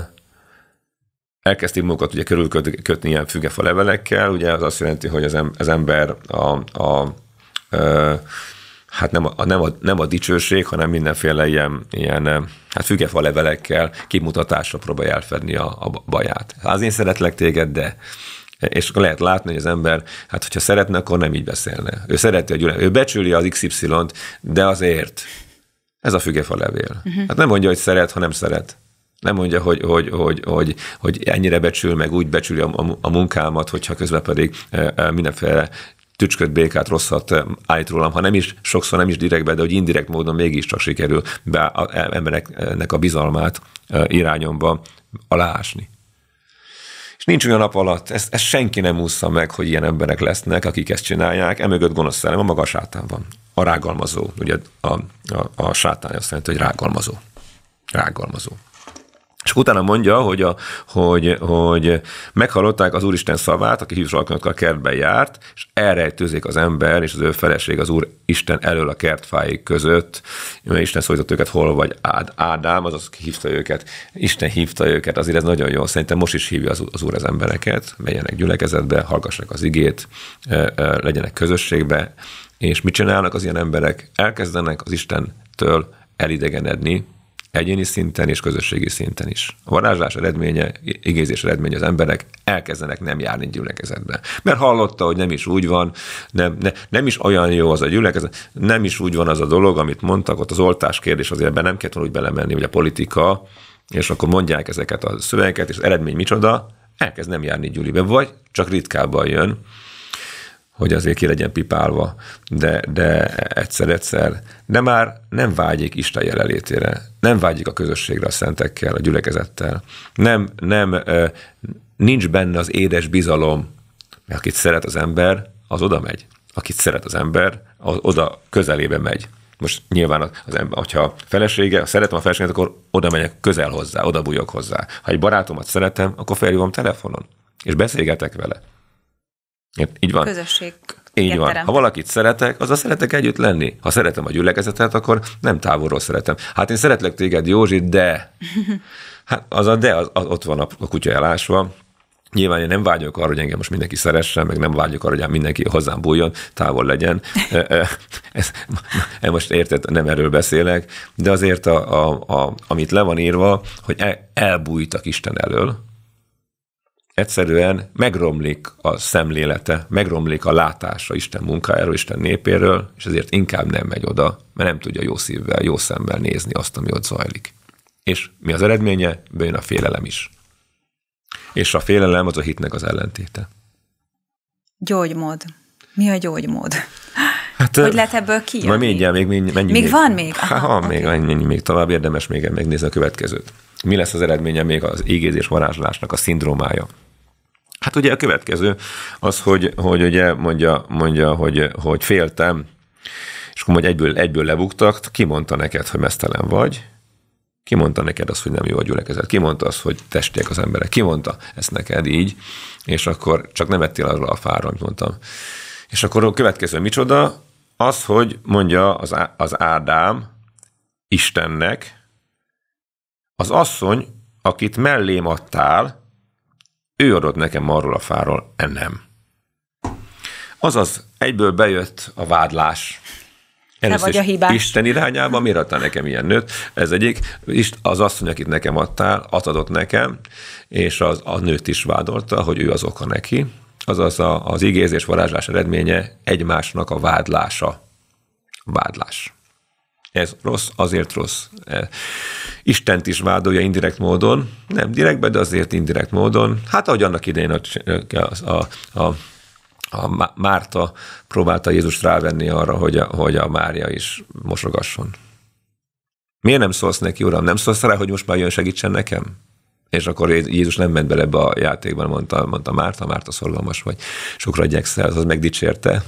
elkezdték magukat ugye körülkötni ilyen fügefa levelekkel, ugye az azt jelenti, hogy az ember a, a, a hát nem a, nem, a, nem a dicsőség, hanem mindenféle ilyen, ilyen hát fügefa levelekkel kimutatásra próbálja elfedni a, a baját. Az én szeretlek téged, de és lehet látni, hogy az ember, hát hogyha szeretne, akkor nem így beszélne. Ő szereti a gyülekezetet, ő becsüli az iksz ipszilont, de azért ez a fügefa levél. Uh-huh. Hát nem mondja, hogy szeret, ha nem szeret. Nem mondja, hogy, hogy, hogy, hogy, hogy ennyire becsül, meg úgy becsüli a, a, a munkámat, hogyha közben pedig e, mindenféle tücsköt, békát, rosszat állít rólam, ha nem is, sokszor nem is direktbe, de hogy indirekt módon mégiscsak sikerül be a embereknek a bizalmát e, irányomba aláásni. És nincs olyan nap alatt, ezt, ezt senki nem ússza meg, hogy ilyen emberek lesznek, akik ezt csinálják, emögött gonosz szellem, a maga a sátán van. A rágalmazó, ugye a, a, a sátán azt jelenti, hogy rágalmazó. Rágalmazó. És utána mondja, hogy, a, hogy, hogy meghallották az Úristen szavát, aki hívós alkalmakkal kertben járt, és elrejtőzik az ember és az ő feleség az Úr Isten elől a kertfáig között. Mert Isten szólított őket, hol vagy Ád, Ádám, azaz hívta őket. Isten hívta őket, azért ez nagyon jó. Szerintem most is hívja az, az Úr az embereket, menjenek gyülekezetbe, hallgassák az igét, legyenek közösségbe, és mit csinálnak az ilyen emberek? Elkezdenek az Istentől elidegenedni, egyéni szinten és közösségi szinten is. A varázslás eredménye, igézés eredménye, az emberek elkezdenek nem járni gyülekezetbe. Mert hallotta, hogy nem is úgy van, nem, ne, nem is olyan jó az a gyülekezet, nem is úgy van az a dolog, amit mondtak, ott az oltás kérdés azért ebben nem kellett úgy belemenni, hogy a politika, és akkor mondják ezeket a szövegeket, és az eredmény micsoda, elkezd nem járni gyülibe, vagy csak ritkábban jön, hogy azért ki legyen pipálva, de, de egyszer-egyszer, de már nem vágyik Isten jelenlétére, nem vágyik a közösségre a szentekkel, a gyülekezettel, nem, nem, nincs benne az édes bizalom, mert akit szeret az ember, az oda megy. Akit szeret az ember, az oda közelébe megy. Most nyilván az ember, hogyha felesége, ha szeretem a feleséget, akkor oda megyek közel hozzá, oda bújok hozzá. Ha egy barátomat szeretem, akkor felhívom telefonon, és beszélgetek vele. Így van. Közösség. Így van. Ha valakit szeretek, azzal szeretek együtt lenni. Ha szeretem a gyülekezetet, akkor nem távolról szeretem. Hát én szeretlek téged, Józsi, de... Hát az a de, az, az ott van a, a kutya elásva. Nyilván én nem vágyok arra, hogy engem most mindenki szeressen, meg nem vágyok arra, hogy mindenki hozzám bújjon, távol legyen. Ez, ez most érted, nem erről beszélek, de azért, a, a, a, amit le van írva, hogy el, elbújtak Isten elől, egyszerűen megromlik a szemlélete, megromlik a látása Isten munkájáról, Isten népéről, és ezért inkább nem megy oda, mert nem tudja jó szívvel, jó szemmel nézni azt, ami ott zajlik. És mi az eredménye? Bejön a félelem is. És a félelem az a hitnek az ellentéte. Gyógymód. Mi a gyógymód? Hát, hogy lehet ebből kijönni? Majd mindjárt, még, még, még, még van még? Aha, ha, okay. még, menjünk még tovább, érdemes még megnézni a következőt. Mi lesz az eredménye még az ígézés varázslásnak a szindrómája? Hát ugye a következő az, hogy, hogy ugye mondja, mondja hogy, hogy féltem, és akkor mondja, egyből, egyből lebuktak, ki mondta neked, hogy meztelen vagy, Ki mondta neked azt, hogy nem jó a gyülekezet? Ki mondta azt, hogy testiek az emberek? Ki mondta ezt neked így? És akkor csak nem ettél arról a fáról, amit mondtam. És akkor a következő micsoda? Az, hogy mondja az, az Ádám Istennek, az asszony, akit mellém adtál, ő adott nekem arról a fáról ennem. Azaz, egyből bejött a vádlás. Először vagy a hibás. Isten irányába, miért adtál nekem ilyen nőt? Ez egyik, az asszony, akit nekem adtál, adott nekem, és az, a nőt is vádolta, hogy ő az oka neki. Azaz a, az igézés varázslás eredménye egymásnak a vádlása. Vádlás. Ez rossz, azért rossz. Istent is vádolja indirekt módon, nem direktben, de azért indirekt módon. Hát ahogy annak idején a, a, a, a Márta próbálta Jézust rávenni arra, hogy a, hogy a Mária is mosogasson. Miért nem szólsz neki, Uram? Nem szólsz rá, hogy most már jön, segítsen nekem? És akkor Jézus nem ment bele ebbe a játékban, mondta, mondta Márta, Márta szorgalmas vagy, sokra gyekszel, az megdicsérte.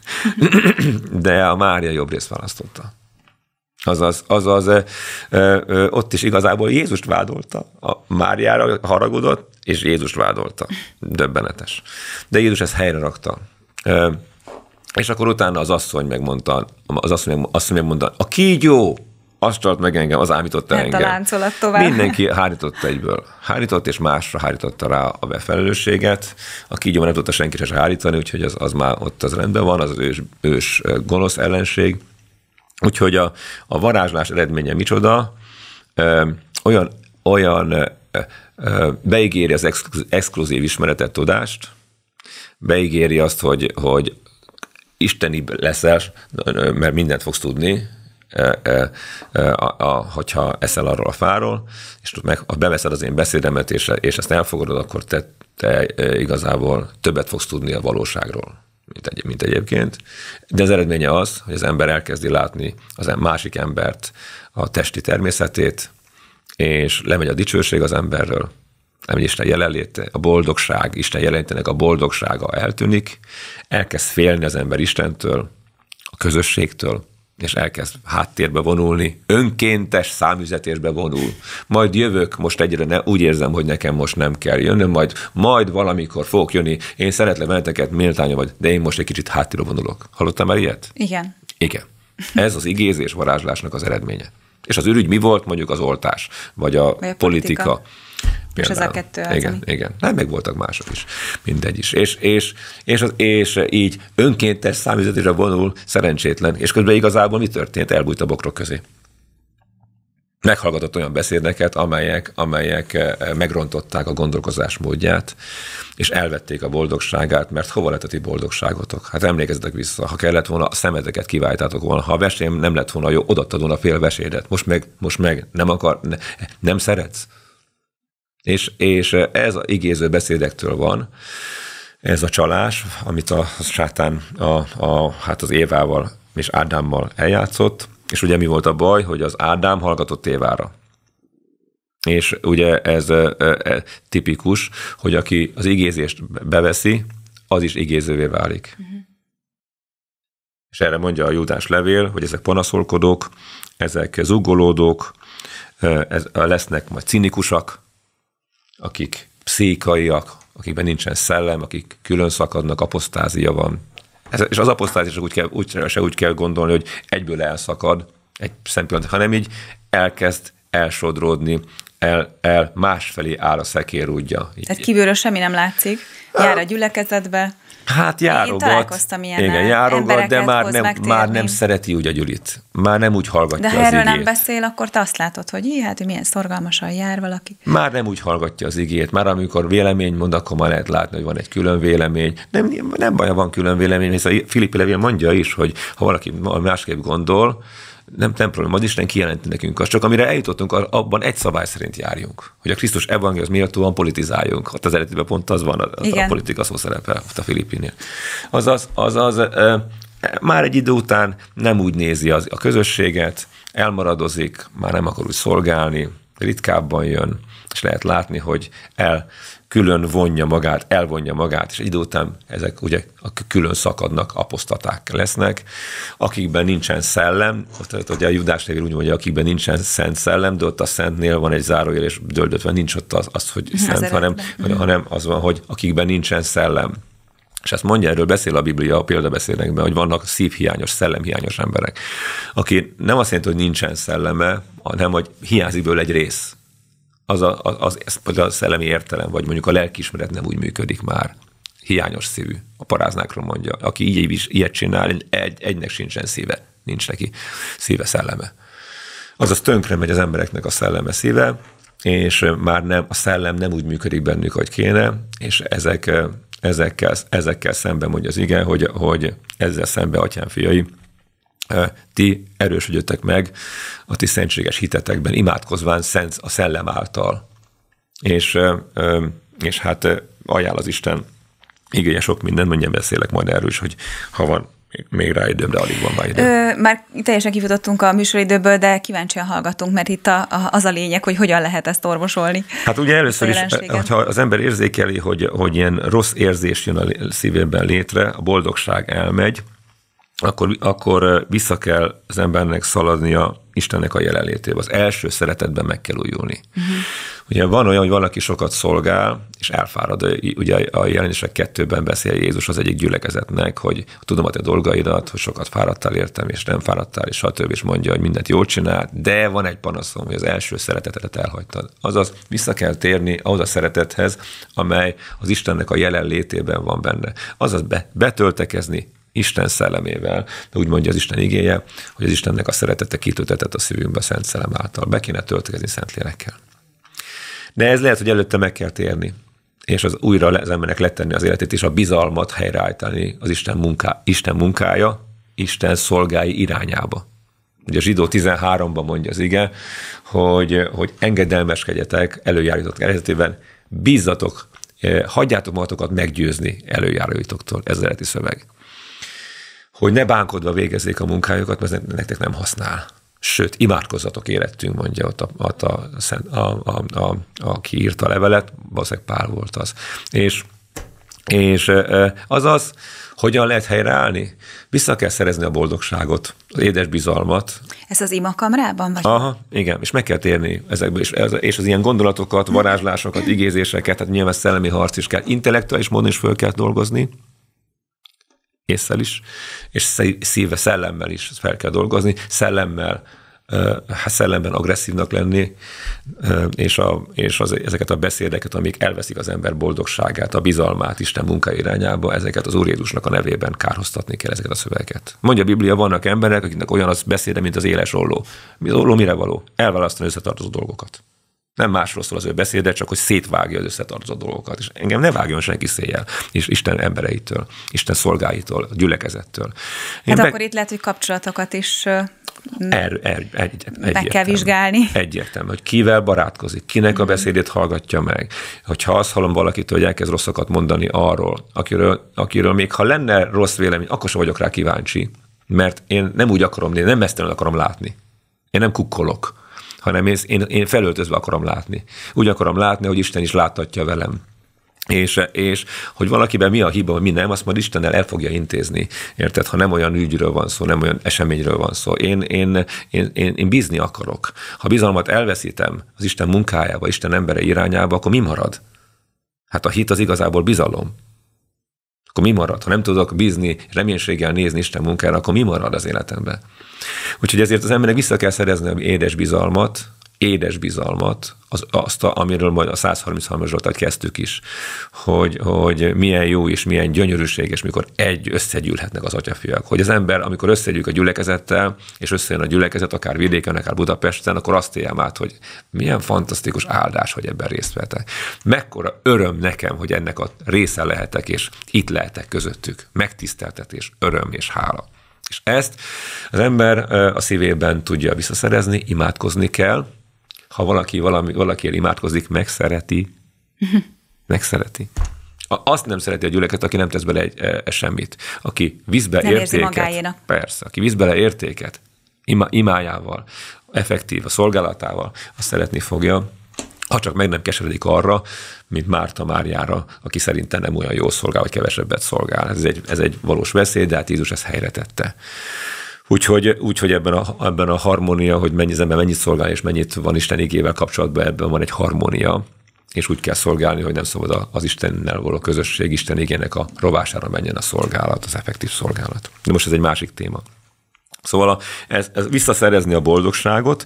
De a Mária jobb részt választotta. Azaz, azaz ö, ö, ott is igazából Jézust vádolta, a Máriára haragudott, és Jézust vádolta. Döbbenetes. De Jézus ezt helyre rakta. Ö, és akkor utána az asszony megmondta, az asszony, asszony megmondta, a kígyó, azt csalt meg engem, az ámította Mert engem. a láncolat tovább. Mindenki hárította egyből. Hárított, és másra hárította rá a befelelősséget. A kígyó nem tudta senki sem hárítani, úgyhogy az, az már ott az rendben van, az az ős, ős gonosz ellenség. Úgyhogy a, a varázslás eredménye micsoda? Ö, olyan, olyan ö, ö, beígéri az exkluzív, exkluzív ismeretet, tudást, beígéri azt, hogy, hogy istenibb leszel, mert mindent fogsz tudni, ö, ö, ö, a, a, hogyha eszel arról a fáról, és meg, ha beveszed az én beszédemet, és, és ezt elfogadod, akkor te, te igazából többet fogsz tudni a valóságról. Mint, egy, mint egyébként. De az eredménye az, hogy az ember elkezdi látni az másik embert, a testi természetét, és lemegy a dicsőség az emberről, lemegy Isten jelenléte, a boldogság, Isten jelenlétének a boldogsága eltűnik, elkezd félni az ember Istentől, a közösségtől, és elkezd háttérbe vonulni, önkéntes számüzetésbe vonul. Majd jövök, most egyre ne, úgy érzem, hogy nekem most nem kell jönnöm, majd, majd valamikor fogok jönni, én szeretlek benneteket, méltánya vagy, de én most egy kicsit háttérbe vonulok. Hallottál már ilyet? Igen. Igen. Ez az igézés varázslásnak az eredménye. És az ürügy mi volt? Mondjuk az oltás, vagy a, vagy a politika. politika. És ez a kettő az, igen, ami... igen. Nem, meg voltak mások is. Mindegy is. És, és, és, az, és így önkéntes számüzetésre vonul, szerencsétlen. És közben igazából mi történt? Elbújt a bokrok közé. Meghallgatott olyan beszédeket, amelyek, amelyek megrontották a gondolkozás módját, és elvették a boldogságát, mert hova lett a ti boldogságotok? Hát emlékezzetek vissza, ha kellett volna, a szemeteket kiváltátok volna, ha a vesém nem lett volna jó, odaadtad volna fél vesédet. Most meg, most meg nem akar, ne, nem szeretsz? És, és ez az igéző beszédektől van, ez a csalás, amit a sátán a, a, hát az Évával és Ádámmal eljátszott, és ugye mi volt a baj, hogy az Ádám hallgatott Évára. És ugye ez e, e, tipikus, hogy aki az igézést beveszi, az is igézővé válik. Uh-huh. És erre mondja a Júdás levél, hogy ezek panaszolkodók, ezek zugolódók, ez, lesznek majd cinikusak, akik pszíkaiak, akikben nincsen szellem, akik külön szakadnak, apostázia van. Ez, és az apostázia úgy kell, úgy, se úgy kell gondolni, hogy egyből elszakad egy szempillanat, hanem így elkezd elsodródni, el, el másfelé áll a szekérúdja. Tehát kívülről semmi nem látszik, jár a gyülekezetbe. Hát járogat. Én találkoztam ilyen igen, járogat, de már nem, már nem szereti úgy a Gyurit. Már nem úgy hallgatja az igét. De ha erről nem beszél, akkor te azt látod, hogy jé, hát milyen szorgalmasan jár valaki. Már nem úgy hallgatja az igét. Már amikor vélemény mond, akkor már lehet látni, hogy van egy külön vélemény. Nem, nem baj, van külön vélemény, hisz a Filippi levél mondja is, hogy ha valaki másképp gondol, nem, nem probléma, az Isten kijelenti nekünk azt, csak amire eljutottunk, abban egy szabály szerint járjunk. Hogy a Krisztus evangéliumhoz méltóan politizáljunk. Ott az eredetiben pont az van, a, a politika szó szerepel ott a Filippinél. Azaz, azaz e, e, már egy idő után nem úgy nézi az, a közösséget, elmaradozik, már nem akar úgy szolgálni, ritkábban jön, és lehet látni, hogy el külön vonja magát, elvonja magát, és idő után ezek ugye külön szakadnak, apostaták lesznek, akikben nincsen szellem, ott ugye a Judás levél úgy mondja, akikben nincsen szent szellem, de ott a szentnél van egy zárójel, és döldötve nincs ott az, az hogy szent, hanem, hanem az van, hogy akikben nincsen szellem. És ezt mondja, erről beszél a Biblia a példabeszédekben, hogy vannak szívhiányos, szellemhiányos emberek, aki nem azt jelenti, hogy nincsen szelleme, hanem hogy hiányzik belőle egy rész. Az a, az, az a szellemi értelem, vagy mondjuk a lelkiismeret nem úgy működik már. Hiányos szívű. A paráznákról mondja. Aki így is ilyet csinál, egy, egynek sincsen szíve. Nincs neki szíve, szelleme. Azaz tönkre megy az embereknek a szelleme, szíve, és már nem, a szellem nem úgy működik bennük, hogy kéne, és ezek, ezekkel, ezekkel szemben mondja az ige, hogy, hogy ezzel szemben, atyám fiai, ti erősödjöttek meg a ti szentséges hitetekben, imádkozván szent a szellem által. És, és hát ajánl az Isten igéje sok mindent, mondjam, beszélek majd erről is, hogy ha van még rá időm, de alig van már idő. Ö, már teljesen kifutottunk a műsoridőből, de kíváncsian hallgatunk, mert itt a, a, az a lényeg, hogy hogyan lehet ezt orvosolni. Hát ugye először is, ha az ember érzékeli, hogy, hogy ilyen rossz érzés jön a szívében létre, a boldogság elmegy, Akkor, akkor vissza kell az embernek szaladnia Istennek a jelenlétébe. Az első szeretetben meg kell újulni. Uh-huh. Ugye van olyan, hogy valaki sokat szolgál, és elfárad. Ugye a jelenések kettőben beszél Jézus az egyik gyülekezetnek, hogy tudom a te dolgaidat, hogy sokat fáradtál értem, és nem fáradtál, és stb. És mondja, hogy mindent jól csinál, de van egy panaszom, hogy az első szeretetet elhagytad. Azaz vissza kell térni ahhoz a szeretethez, amely az Istennek a jelenlétében van benne. Azaz be, betöltekezni Isten szellemével, de úgy mondja az Isten igéje, hogy az Istennek a szeretete kitöltetett a szívünkbe a Szent Szellem által. Be kéne töltekezni Szentlélekkel. De ez lehet, hogy előtte meg kell térni, és az újra az embernek letenni az életét, és a bizalmat helyreállítani az Isten, munká, Isten munkája, Isten szolgái irányába. Ugye a Zsidó tizenháromban mondja az ige, hogy, hogy engedelmeskedjetek előjárított eredetében, bízzatok, hagyjátok magatokat meggyőzni előjárítoktól. Ez az eredeti szöveg. Hogy ne bánkodva végezzék a munkájukat, mert nektek nem használ. Sőt, imádkozzatok érettünk, mondja ott, a, ott a, a, a, a, a, aki írta a levelet, valószínűleg Pál volt az. És, és azaz, hogyan lehet helyreállni? Vissza kell szerezni a boldogságot, az édes bizalmat. Ez az imakamrában? Vagy? Aha, igen, és meg kell térni ezekből, és, és az ilyen gondolatokat, varázslásokat, igézéseket, tehát nyilván szellemi harc is kell, intellektuális módon is föl kell dolgozni, ésszel is, és szíve, szellemmel is fel kell dolgozni, szellemmel, hát szellemben agresszívnak lenni, és, a, és az, ezeket a beszédeket, amik elveszik az ember boldogságát, a bizalmát Isten munka irányába, ezeket az Úr Jézusnak a nevében kárhoztatni kell ezeket a szövegeket. Mondja a Biblia, vannak emberek, akiknek olyan az beszéde, mint az éles olló. Az olló mire való? Elválasztani összetartozó dolgokat. Nem másról szól az ő beszéde, csak hogy szétvágja az összetartozó dolgokat. És engem ne vágjon senki széjjel, és Isten embereitől, Isten szolgáitól, a gyülekezettől. Én hát be... akkor itt lehet, hogy kapcsolatokat is er, er, egy, meg kell vizsgálni. Egyértelmű, hogy kivel barátkozik, kinek a beszédét hallgatja meg. Hogyha azt hallom valakitől, hogy elkezd rosszakat mondani arról, akiről, akiről még ha lenne rossz vélemény, akkor sem vagyok rá kíváncsi, mert én nem úgy akarom nézni, nem mesztelenül akarom látni. Én nem kukkolok, hanem én, én felöltözve akarom látni. Úgy akarom látni, hogy Isten is láthatja velem. És, és hogy valakiben mi a hiba, mi nem, azt majd Istennel el fogja intézni. Érted? Ha nem olyan ügyről van szó, nem olyan eseményről van szó. Én, én, én, én, én bízni akarok. Ha bizalmat elveszítem az Isten munkájába, Isten embere irányába, akkor mi marad? Hát a hit az igazából bizalom. Akkor mi marad? Ha nem tudok bízni, reménységgel nézni Isten munkájára, akkor mi marad az életemben? Úgyhogy ezért az embernek vissza kell szerezni a édes bizalmat, édes bizalmat, az, azt, a, amiről majd a száz harmincharmadik Zsoltát kezdtük is, hogy, hogy milyen jó és milyen gyönyörűséges, mikor egy összegyűlhetnek az atyafiak. Hogy az ember, amikor összegyűlik a gyülekezettel, és összejön a gyülekezet, akár vidéken, akár Budapesten, akkor azt éljem át, hogy milyen fantasztikus áldás, hogy ebben részt vettek. Mekkora öröm nekem, hogy ennek a része lehetek, és itt lehetek közöttük. Megtiszteltetés, öröm és hála. És ezt az ember a szívében tudja visszaszerezni, imádkozni kell. Ha valaki valami, valakiért imádkozik, megszereti. Megszereti. Azt nem szereti a gyülekezet, aki nem tesz bele egy, e, semmit. Aki visz be nem értéket. Persze, aki visz bele értéket, ima, imájával, effektív a szolgálatával, azt szeretni fogja, ha csak meg nem keseredik arra, mint Márta Máriára, aki szerintem nem olyan jól szolgál, vagy kevesebbet szolgál. Ez egy, ez egy valós veszély, de hát Jézus ezt helyre tette. Úgyhogy, úgyhogy ebben, a, ebben a harmónia, hogy mennyi, az ember mennyit szolgál, és mennyit van Isten igével kapcsolatban, ebben van egy harmónia, és úgy kell szolgálni, hogy nem szabad az Istennel való közösség, Isten igének a rovására menjen a szolgálat, az effektív szolgálat. De most ez egy másik téma. Szóval ez, ez visszaszerezni a boldogságot,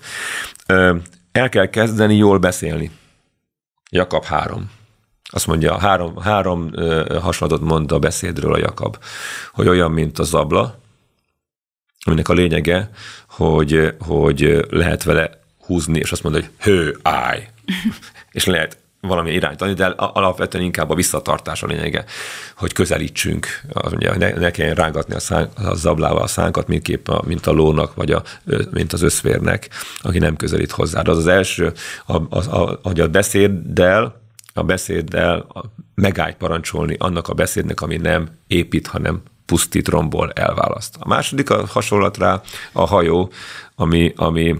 el kell kezdeni jól beszélni. Jakab három. Azt mondja, három, három hasonlatot mond a beszédről a Jakab, hogy olyan, mint a zabla, aminek a lényege, hogy, hogy lehet vele húzni, és azt mondja, hogy hő, állj. És lehet valami irányt adni, de alapvetően inkább a visszatartás a lényege, hogy közelítsünk, az ugye, ne, ne kelljen rángatni a, szán, a zablával a szánkat, mindképp a, mint a lónak, vagy a, mint az összvérnek, aki nem közelít hozzá. De az az első, a, a, a, a beszéddel, a beszéddel a megállj parancsolni annak a beszédnek, ami nem épít, hanem pusztít, rombol, elválaszt. A második a hasonlat rá a hajó, ami, ami,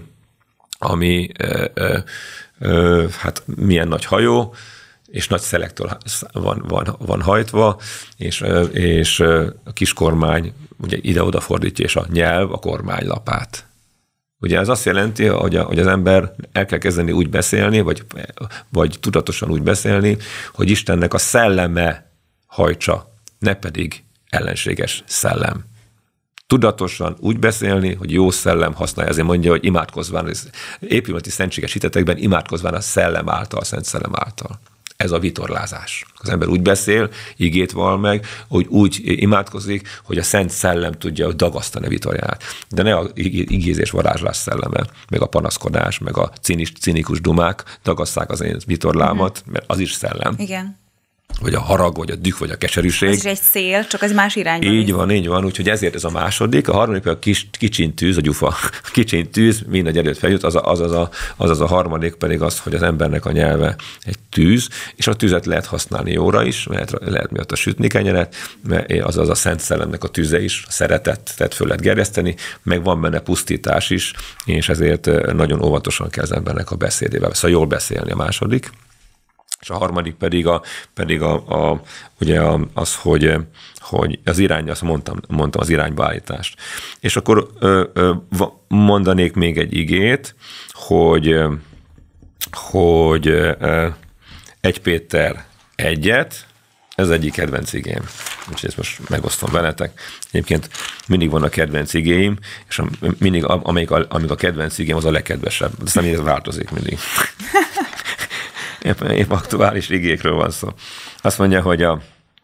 ami ö, ö, ö, hát milyen nagy hajó, és nagy szelektől van, van, van hajtva, és, és a kis kormány ugye ide-oda fordítja, és a nyelv a kormánylapát. Ugye ez azt jelenti, hogy, a, hogy az ember el kell kezdeni úgy beszélni, vagy, vagy tudatosan úgy beszélni, hogy Istennek a szelleme hajtsa, ne pedig ellenséges szellem. Tudatosan úgy beszélni, hogy jó szellem használja. Ezért mondja, hogy imádkozván, épületi szentséges hitetekben imádkozván a szellem által, a szent szellem által. Ez a vitorlázás. Az ember úgy beszél, igét val meg, hogy úgy imádkozik, hogy a szent szellem tudja dagasztani a vitorját. De ne a igézés varázslás szelleme, meg a panaszkodás, meg a cinis, cinikus dumák dagasszák az én vitorlámat, uh-huh. mert az is szellem. Igen. Vagy a harag, vagy a düh, vagy a keserűség. Ez is egy szél, csak az más irányban. Így van, így van, úgyhogy ezért ez a második. A harmadik a kis, kicsin tűz, a gyufa. Kicsin tűz, mindegy előtt feljut, az, a, az, az, a, az az a harmadik pedig az, hogy az embernek a nyelve egy tűz, és a tüzet lehet használni jóra is, lehet, lehet miatt a sütni kenyeret, az az a szent szellemnek a tüze is, a szeretetet föl lehet gerjeszteni, meg van benne pusztítás is, és ezért nagyon óvatosan kell az embernek a beszédével. Szóval jól beszélni a második. És a harmadik pedig, a, pedig a, a, ugye az, hogy, hogy az irány, azt mondtam, mondtam az iránybeállítást. És akkor ö, ö, mondanék még egy igét, hogy, hogy ö, egy Péter egyet, ez egyik kedvenc igém. Úgyhogy ezt most megosztom veletek. Egyébként mindig vannak kedvenc igéim, és mindig, amelyik a, amíg a kedvenc igém, az a legkedvesebb. De aztán ez változik mindig. Épp, épp aktuális igékről van szó. Azt mondja, hogy a,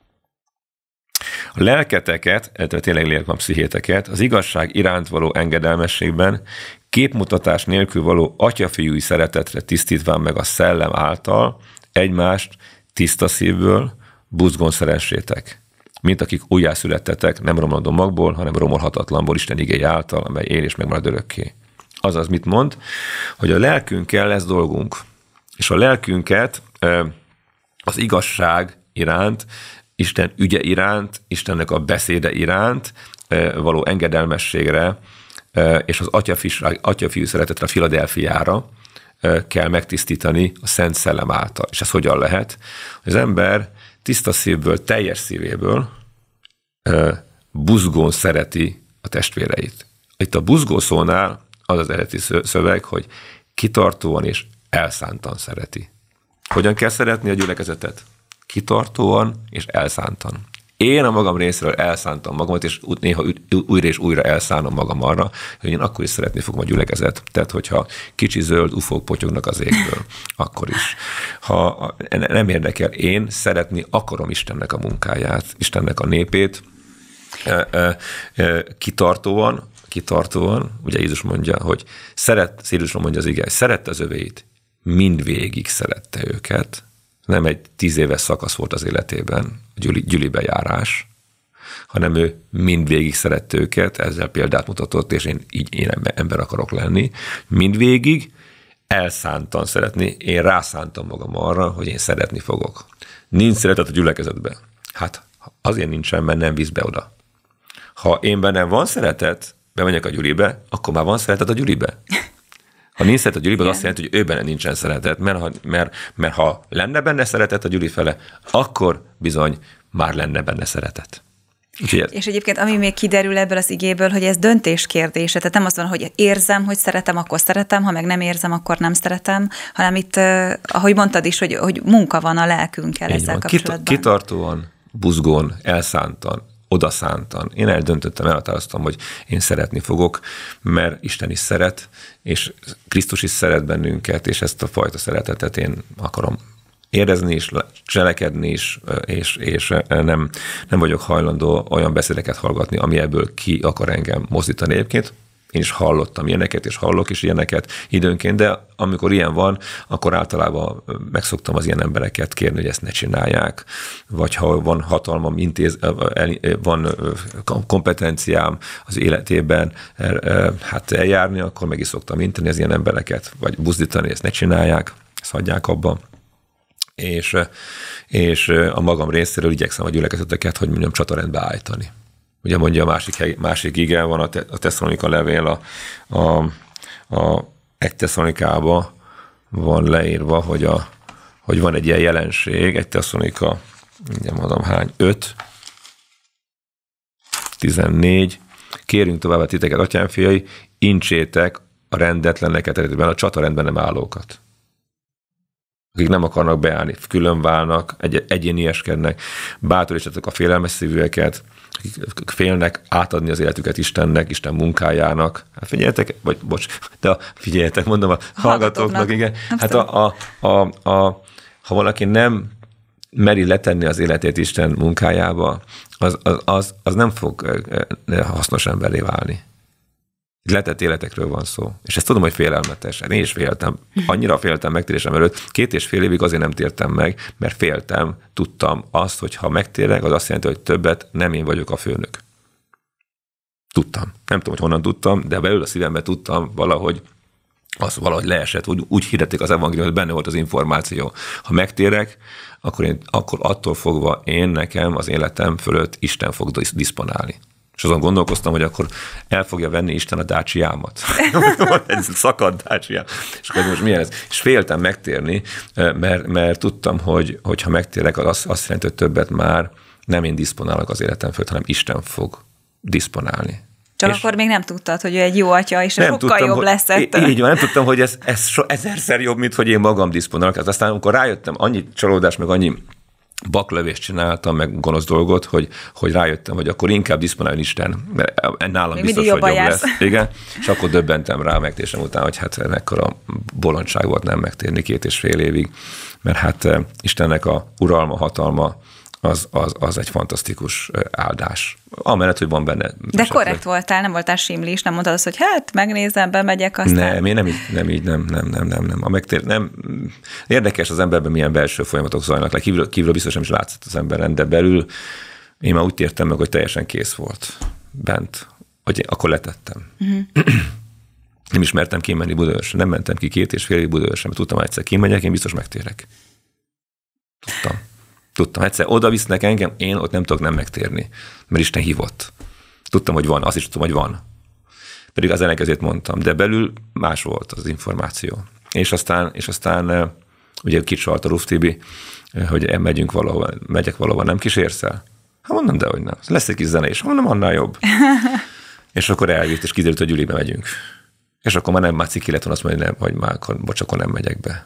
a lelketeket, tehát tényleg lélek pszichéteket, az igazság iránt való engedelmességben képmutatás nélkül való atyafiúi szeretetre tisztítván meg a szellem által egymást tiszta szívből buzgón szeressétek, mint akik újjászülettetek, nem romlandó magból, hanem romolhatatlanból Isten igéje által, amely él és megmarad örökké. Azaz mit mond, hogy a lelkünkkel lesz dolgunk. És a lelkünket az igazság iránt, Isten ügye iránt, Istennek a beszéde iránt való engedelmességre és az atyafiú szeretetre, a Filadelfiára kell megtisztítani a Szent Szellem által. És ez hogyan lehet? Az ember tiszta szívből, teljes szívéből buzgón szereti a testvéreit. Itt a buzgó szónál az az eredeti szöveg, hogy kitartóan és elszántan szereti. Hogyan kell szeretni a gyülekezetet? Kitartóan és elszántan. Én a magam részéről elszántam magamat, és néha újra és újra elszánom magam arra, hogy én akkor is szeretni fogom a gyülekezet. Tehát, hogyha kicsi zöld ufók potyognak az égből, akkor is. Ha nem érdekel, én szeretni akarom Istennek a munkáját, Istennek a népét, kitartóan, kitartóan, ugye Jézus mondja, hogy szeret, Jézusról mondja az ige, szerette az övéit, mindvégig szerette őket. Nem egy tíz éves szakasz volt az életében, gyüli, gyülibe járás, hanem ő mindvégig szerette őket, ezzel példát mutatott, és én így én ember akarok lenni. Mindvégig elszántan szeretni, én rászántam magam arra, hogy én szeretni fogok. Nincs szeretet a gyülekezetben. Hát azért nincsen, mert nem visz be oda. Ha én bennem van szeretet, bemegyek a gyülibe, akkor már van szeretet a gyülibe. Ha nincs szeretet a gyülibe, az azt jelenti, hogy ő benne nincsen szeretet, mert ha, mert, mert ha lenne benne szeretet a gyüli fele, akkor bizony már lenne benne szeretet. Úgyhogy és egyébként, ami még kiderül ebből az igéből, hogy ez döntés kérdése. Tehát nem az van, hogy érzem, hogy szeretem, akkor szeretem, ha meg nem érzem, akkor nem szeretem, hanem itt, ahogy mondtad is, hogy, hogy munka van a lelkünkkel így ezzel van. kapcsolatban. Kitartóan, buzgón, elszántan, odaszántan. Én eldöntöttem, elhatároztam, hogy én szeretni fogok, mert Isten is szeret, és Krisztus is szeret bennünket, és ezt a fajta szeretetet én akarom érezni is, cselekedni is, és, és nem, nem vagyok hajlandó olyan beszédeket hallgatni, ami ebből ki akar engem mozdítani egyébként. Én is hallottam ilyeneket, és hallok is ilyeneket időnként, de amikor ilyen van, akkor általában megszoktam az ilyen embereket kérni, hogy ezt ne csinálják, vagy ha van hatalmam, intéz, van kompetenciám az életében hát eljárni, akkor meg is szoktam inteni az ilyen embereket, vagy buzdítani, ezt ne csinálják, ezt hagyják abba. És, és a magam részéről igyekszem a gyülekezeteket, hogy mondjam, csatarendbe állítani. Ugye mondja a másik, másik ige, van a, te, a Tesszalonika levél, a, a, a egy Tesszalonikában van leírva, hogy, a, hogy van egy ilyen jelenség, egy Tesszalonika, mindjárt mondom hány, öt, tizennégy, kérünk tovább a titeket, atyám fiai, incsétek a rendetleneket, eredetben a csatarendben nem állókat. Akik nem akarnak beállni, külön válnak, egy, egyénieskednek, bátorítsatok a félelmes szívűeket, akik félnek átadni az életüket Istennek, Isten munkájának. Hát figyeljetek, vagy bocs, de figyeljetek, mondom a hallgatóknak, igen. Hát a, a, a, a, ha valaki nem meri letenni az életét Isten munkájába, az, az, az, az nem fog hasznos emberré válni. Letett életekről van szó. És ezt tudom, hogy félelmetes. Én is féltem. Annyira féltem megtérésem előtt. Két és fél évig azért nem tértem meg, mert féltem, tudtam azt, hogy ha megtérek, az azt jelenti, hogy többet nem én vagyok a főnök. Tudtam. Nem tudom, hogy honnan tudtam, de belül a szívemben tudtam valahogy, az valahogy leesett. Úgy, úgy hirdették az evangéliumot, hogy benne volt az információ. Ha megtérek, akkor, én, akkor attól fogva én, nekem, az életem fölött Isten fog diszponálni. És azon gondolkoztam, hogy akkor el fogja venni Isten a dácsiámat. Egy szakadt dácsiám. És akkor most milyen ez? És féltem megtérni, mert, mert tudtam, hogy, hogy ha megtérek, az azt, azt jelenti, hogy többet már nem én diszponálok az életem fölött, hanem Isten fog diszponálni. Csak és akkor még nem tudtad, hogy ő egy jó atya, és sokkal tudtam, jobb hogy, lesz ettől. Így van, nem tudtam, hogy ez, ez so, ezerszer jobb, mint hogy én magam diszponálok. Hát aztán, amikor rájöttem, annyi csalódás, meg annyi baklövést csináltam, meg gonosz dolgot, hogy, hogy rájöttem, hogy akkor inkább diszponáljon Isten, mert nálam még biztos, hogy jobb jársz. lesz. Igen, és akkor döbbentem rá megtérésem után, hogy hát ekkora bolondság volt nem megtérni két és fél évig, mert hát Istennek a uralma, hatalma, az, az, az egy fantasztikus áldás. Amellett, hogy van benne. De esetleg. Korrekt voltál, nem voltál simlis, nem mondtad azt, hogy hát megnézem, bemegyek, aztán... Nem, én nem így, nem így, nem, nem, nem, nem, nem. A megtér, nem. Érdekes az emberben milyen belső folyamatok zajlanak le. Kívül, kívül biztos nem is látszott az emberen, de belül én már úgy tértem meg, hogy teljesen kész volt bent, hogy akkor letettem. Uh-huh. Nem is mertem kimenni Budaörsre, nem mentem ki két és fél év Budaörsre, mert tudtam, hogy egyszer kimegyek, én biztos megtérek. Tudtam. Tudtam, egyszer oda visznek engem, én ott nem tudok nem megtérni, mert Isten hívott. Tudtam, hogy van, azt is tudtam, hogy van. Pedig az ellenkezőt mondtam, de belül más volt az információ. És aztán, és aztán ugye kicsalt a Ruf Tibi, hogy megyünk valahova, megyek valahova, nem kísérsz el? Hát mondom, de hogy nem. Lesz egy kis zene is. Mondom, annál jobb. És akkor elvitt, és kiderült, hogy Gyulibe megyünk. És akkor már nem, már ciki lett volna azt mondani, hogy már akkor, bocs, akkor nem megyek be.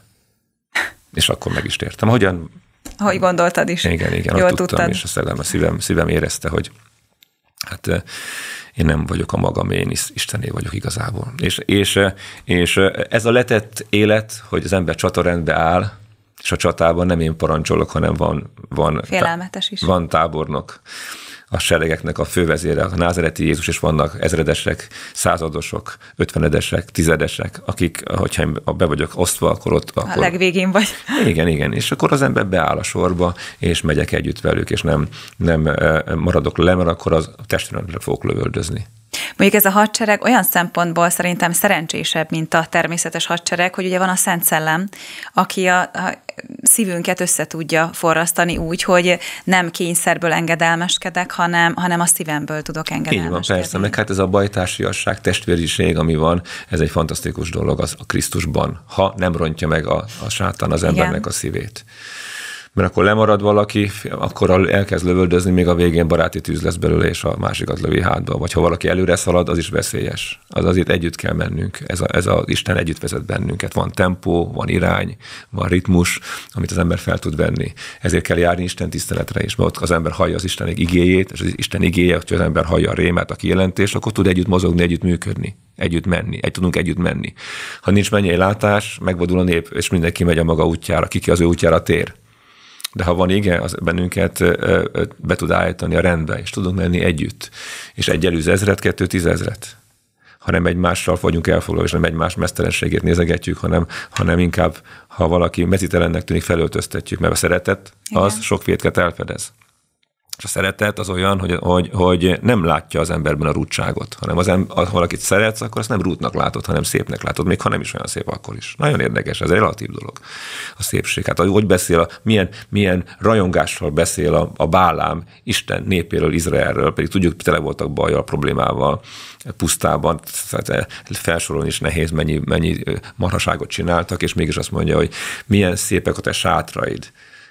És akkor meg is tértem. Hogyan? Ahogy gondoltad is. Igen, igen, jól tudtam, tudtad. És a szellem, a szívem, szívem érezte, hogy hát én nem vagyok a magam, én is Istené vagyok igazából. És, és, és ez a letett élet, hogy az ember csatarendbe áll, és a csatában nem én parancsolok, hanem van, van, félelmetes is. Van tábornok, a seregeknek a fővezére, a názereti Jézus, és vannak ezredesek, századosok, ötvenedesek, tizedesek, akik, hogyha be vagyok osztva, akkor ott... A akkor... legvégén vagy. Igen, igen, és akkor az ember beáll a sorba, és megyek együtt velük, és nem, nem maradok le, mert akkor az testvéremre fogok lövöldözni. Mondjuk ez a hadsereg olyan szempontból szerintem szerencsésebb, mint a természetes hadsereg, hogy ugye van a Szent Szellem, aki a, a szívünket össze tudja forrasztani úgy, hogy nem kényszerből engedelmeskedek, hanem, hanem a szívemből tudok engedelmeskedni. Így van, persze, meg hát ez a bajtársiasság, testvériség, ami van, ez egy fantasztikus dolog az a Krisztusban, ha nem rontja meg a, a sátán az embernek Igen. a szívét. Mert akkor lemarad valaki, akkor elkezd lövöldözni, még a végén baráti tűz lesz belőle, és a másikat lövi hátba. Vagy ha valaki előre szalad, az is veszélyes. Az azért együtt kell mennünk. Ez, a, ez az Isten együtt vezet bennünket. Van tempó, van irány, van ritmus, amit az ember fel tud venni. Ezért kell járni Isten tiszteletre is, mert ott az ember hallja az Isten igéjét, és az Isten igéje, hogy az ember hallja a rémát, a kijelentést, akkor tud együtt mozogni, együtt működni, együtt menni, egy tudunk együtt menni. Ha nincs mennyei látás, megvadul a nép, és mindenki megy a maga útjára, kiki az ő útjára tér. De ha van ige, az bennünket be tud állítani a rendbe, és tudunk menni együtt. És egy előz ezret, kettő tízezret. Ha nem egymással vagyunk elfoglalva, és nem egymás mesztelenségét nézegetjük, hanem, hanem inkább, ha valaki mezitelennek tűnik, felöltöztetjük, mert a szeretet az Igen. sok vétket elfedez. És a szeretet az olyan, hogy, hogy, hogy nem látja az emberben a rútságot, hanem az em, ha valakit szeretsz, akkor azt nem rútnak látod, hanem szépnek látod, még ha nem is olyan szép akkor is. Nagyon érdekes, ez egy relatív dolog, a szépség. Hát hogy beszél, milyen, milyen rajongással beszél a, a Bálám Isten népéről, Izraelről, pedig tudjuk, tele voltak bajjal, problémával, pusztában, felsorolni is nehéz, mennyi, mennyi marhaságot csináltak, és mégis azt mondja, hogy milyen szépek a te sátraid,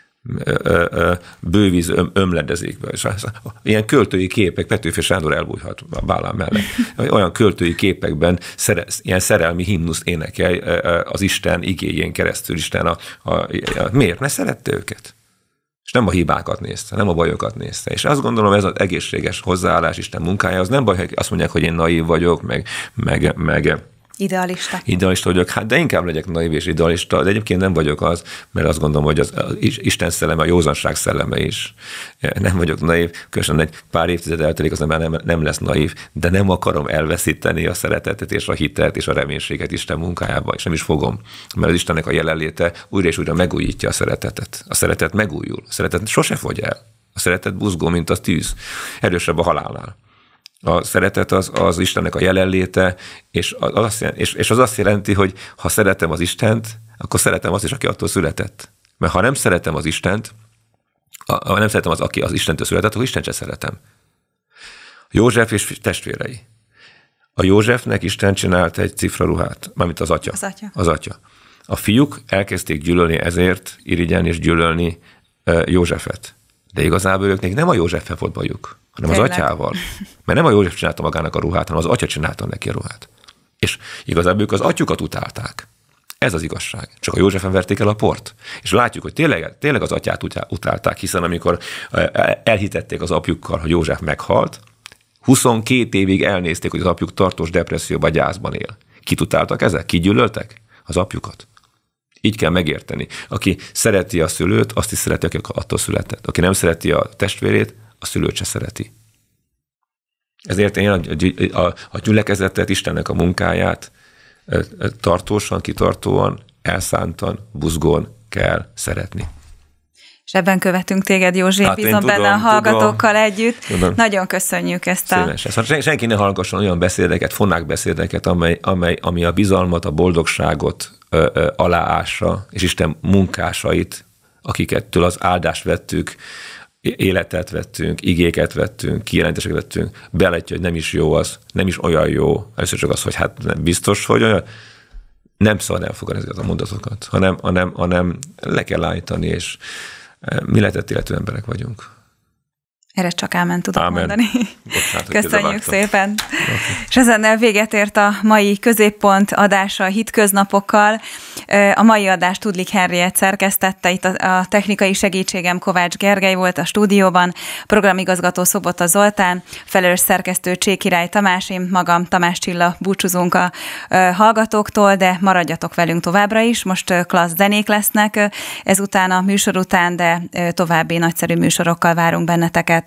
bővíz öm, ömledezik. Ilyen költői képek, Petőfi Sándor elbújhat a Bálám mellett. Olyan költői képekben szere, ilyen szerelmi himnuszt énekel az Isten igéjén keresztül. Isten a, a, a, miért? Ne szerette őket? És nem a hibákat nézte, nem a bajokat nézte. És azt gondolom, ez az egészséges hozzáállás Isten munkája, az nem baj, hogy azt mondják, hogy én naív vagyok, meg, meg, meg Idealista. Idealista vagyok, hát de inkább legyek naív és idealista, de egyébként nem vagyok az, mert azt gondolom, hogy az, az Isten szelleme, a józanság szelleme is. Nem vagyok naív, különösen egy pár évtized eltelik, az ember nem, nem lesz naív, de nem akarom elveszíteni a szeretetet és a hitet és a reménységet Isten munkájába, és nem is fogom, mert az Istennek a jelenléte újra és újra megújítja a szeretetet. A szeretet megújul, a szeretet sose fogy el. A szeretet buzgó, mint a tűz, erősebb a halálnál. A szeretet az, az Istennek a jelenléte, és az, azt jelenti, és, és az azt jelenti, hogy ha szeretem az Istent, akkor szeretem azt is, aki attól született. Mert ha nem szeretem az Istent, ha nem szeretem az, aki az Istentől született, akkor Istent se szeretem. József és testvérei. A Józsefnek Isten csinált egy cifraruhát, mármint az atya. Az atya. Az atya. A fiúk elkezdték gyűlölni ezért, irigyelni és gyűlölni Józsefet. De igazából őknek nem a Józseffel volt bajuk, hanem Tényleg. az atyával. Mert nem a József csinálta magának a ruhát, hanem az atya csinálta neki a ruhát. És igazából ők az atyukat utálták. Ez az igazság. Csak a Józsefen verték el a port. És látjuk, hogy tényleg, tényleg az atyát utálták, hiszen amikor elhitették az apjukkal, hogy József meghalt, huszonkét évig elnézték, hogy az apjuk tartós depresszióban, gyászban él. Kit utáltak ezek? Ki gyűlöltek? Az apjukat. Így kell megérteni. Aki szereti a szülőt, azt is szereti, aki attól született. Aki nem szereti a testvérét, a szülőt se szereti. Ezért én a, a, a gyülekezetet, Istennek a munkáját tartósan, kitartóan, elszántan, buzgón kell szeretni. És ebben követünk téged, Józsi, hát bízom tudom, benne a hallgatókkal tudom, együtt. Tudom. Nagyon köszönjük ezt a... Szívesen. Senki ne hallgasson olyan beszédeket, fonák beszédeket, amely, amely, ami a bizalmat, a boldogságot ö, ö, aláássa, és Isten munkásait, akikettől az áldást vettük, életet vettünk, igéket vettünk, kijelentéseket vettünk, belátja, hogy nem is jó az, nem is olyan jó. Először csak az, hogy hát nem biztos, hogy olyan, nem szabad elfogadni ezeket a mondatokat, hanem, hanem, hanem le kell állítani, és mi lehetett illető emberek vagyunk. Erre csak ámen tudok Ámen. mondani. Bocsánat, köszönjük szépen. Okay. És ezennel véget ért a mai Középpont adása a Hitköznapokkal. A mai adást Tudlik Henriett szerkesztette, itt a, a technikai segítségem Kovács Gergely volt a stúdióban, programigazgató Szobota Zoltán, felelős szerkesztő Csékirály Tamás, én magam Tamás Csilla búcsúzunk a, a hallgatóktól, de maradjatok velünk továbbra is. Most klassz zenék lesznek ezután a műsor után, de további nagyszerű műsorokkal várunk benneteket.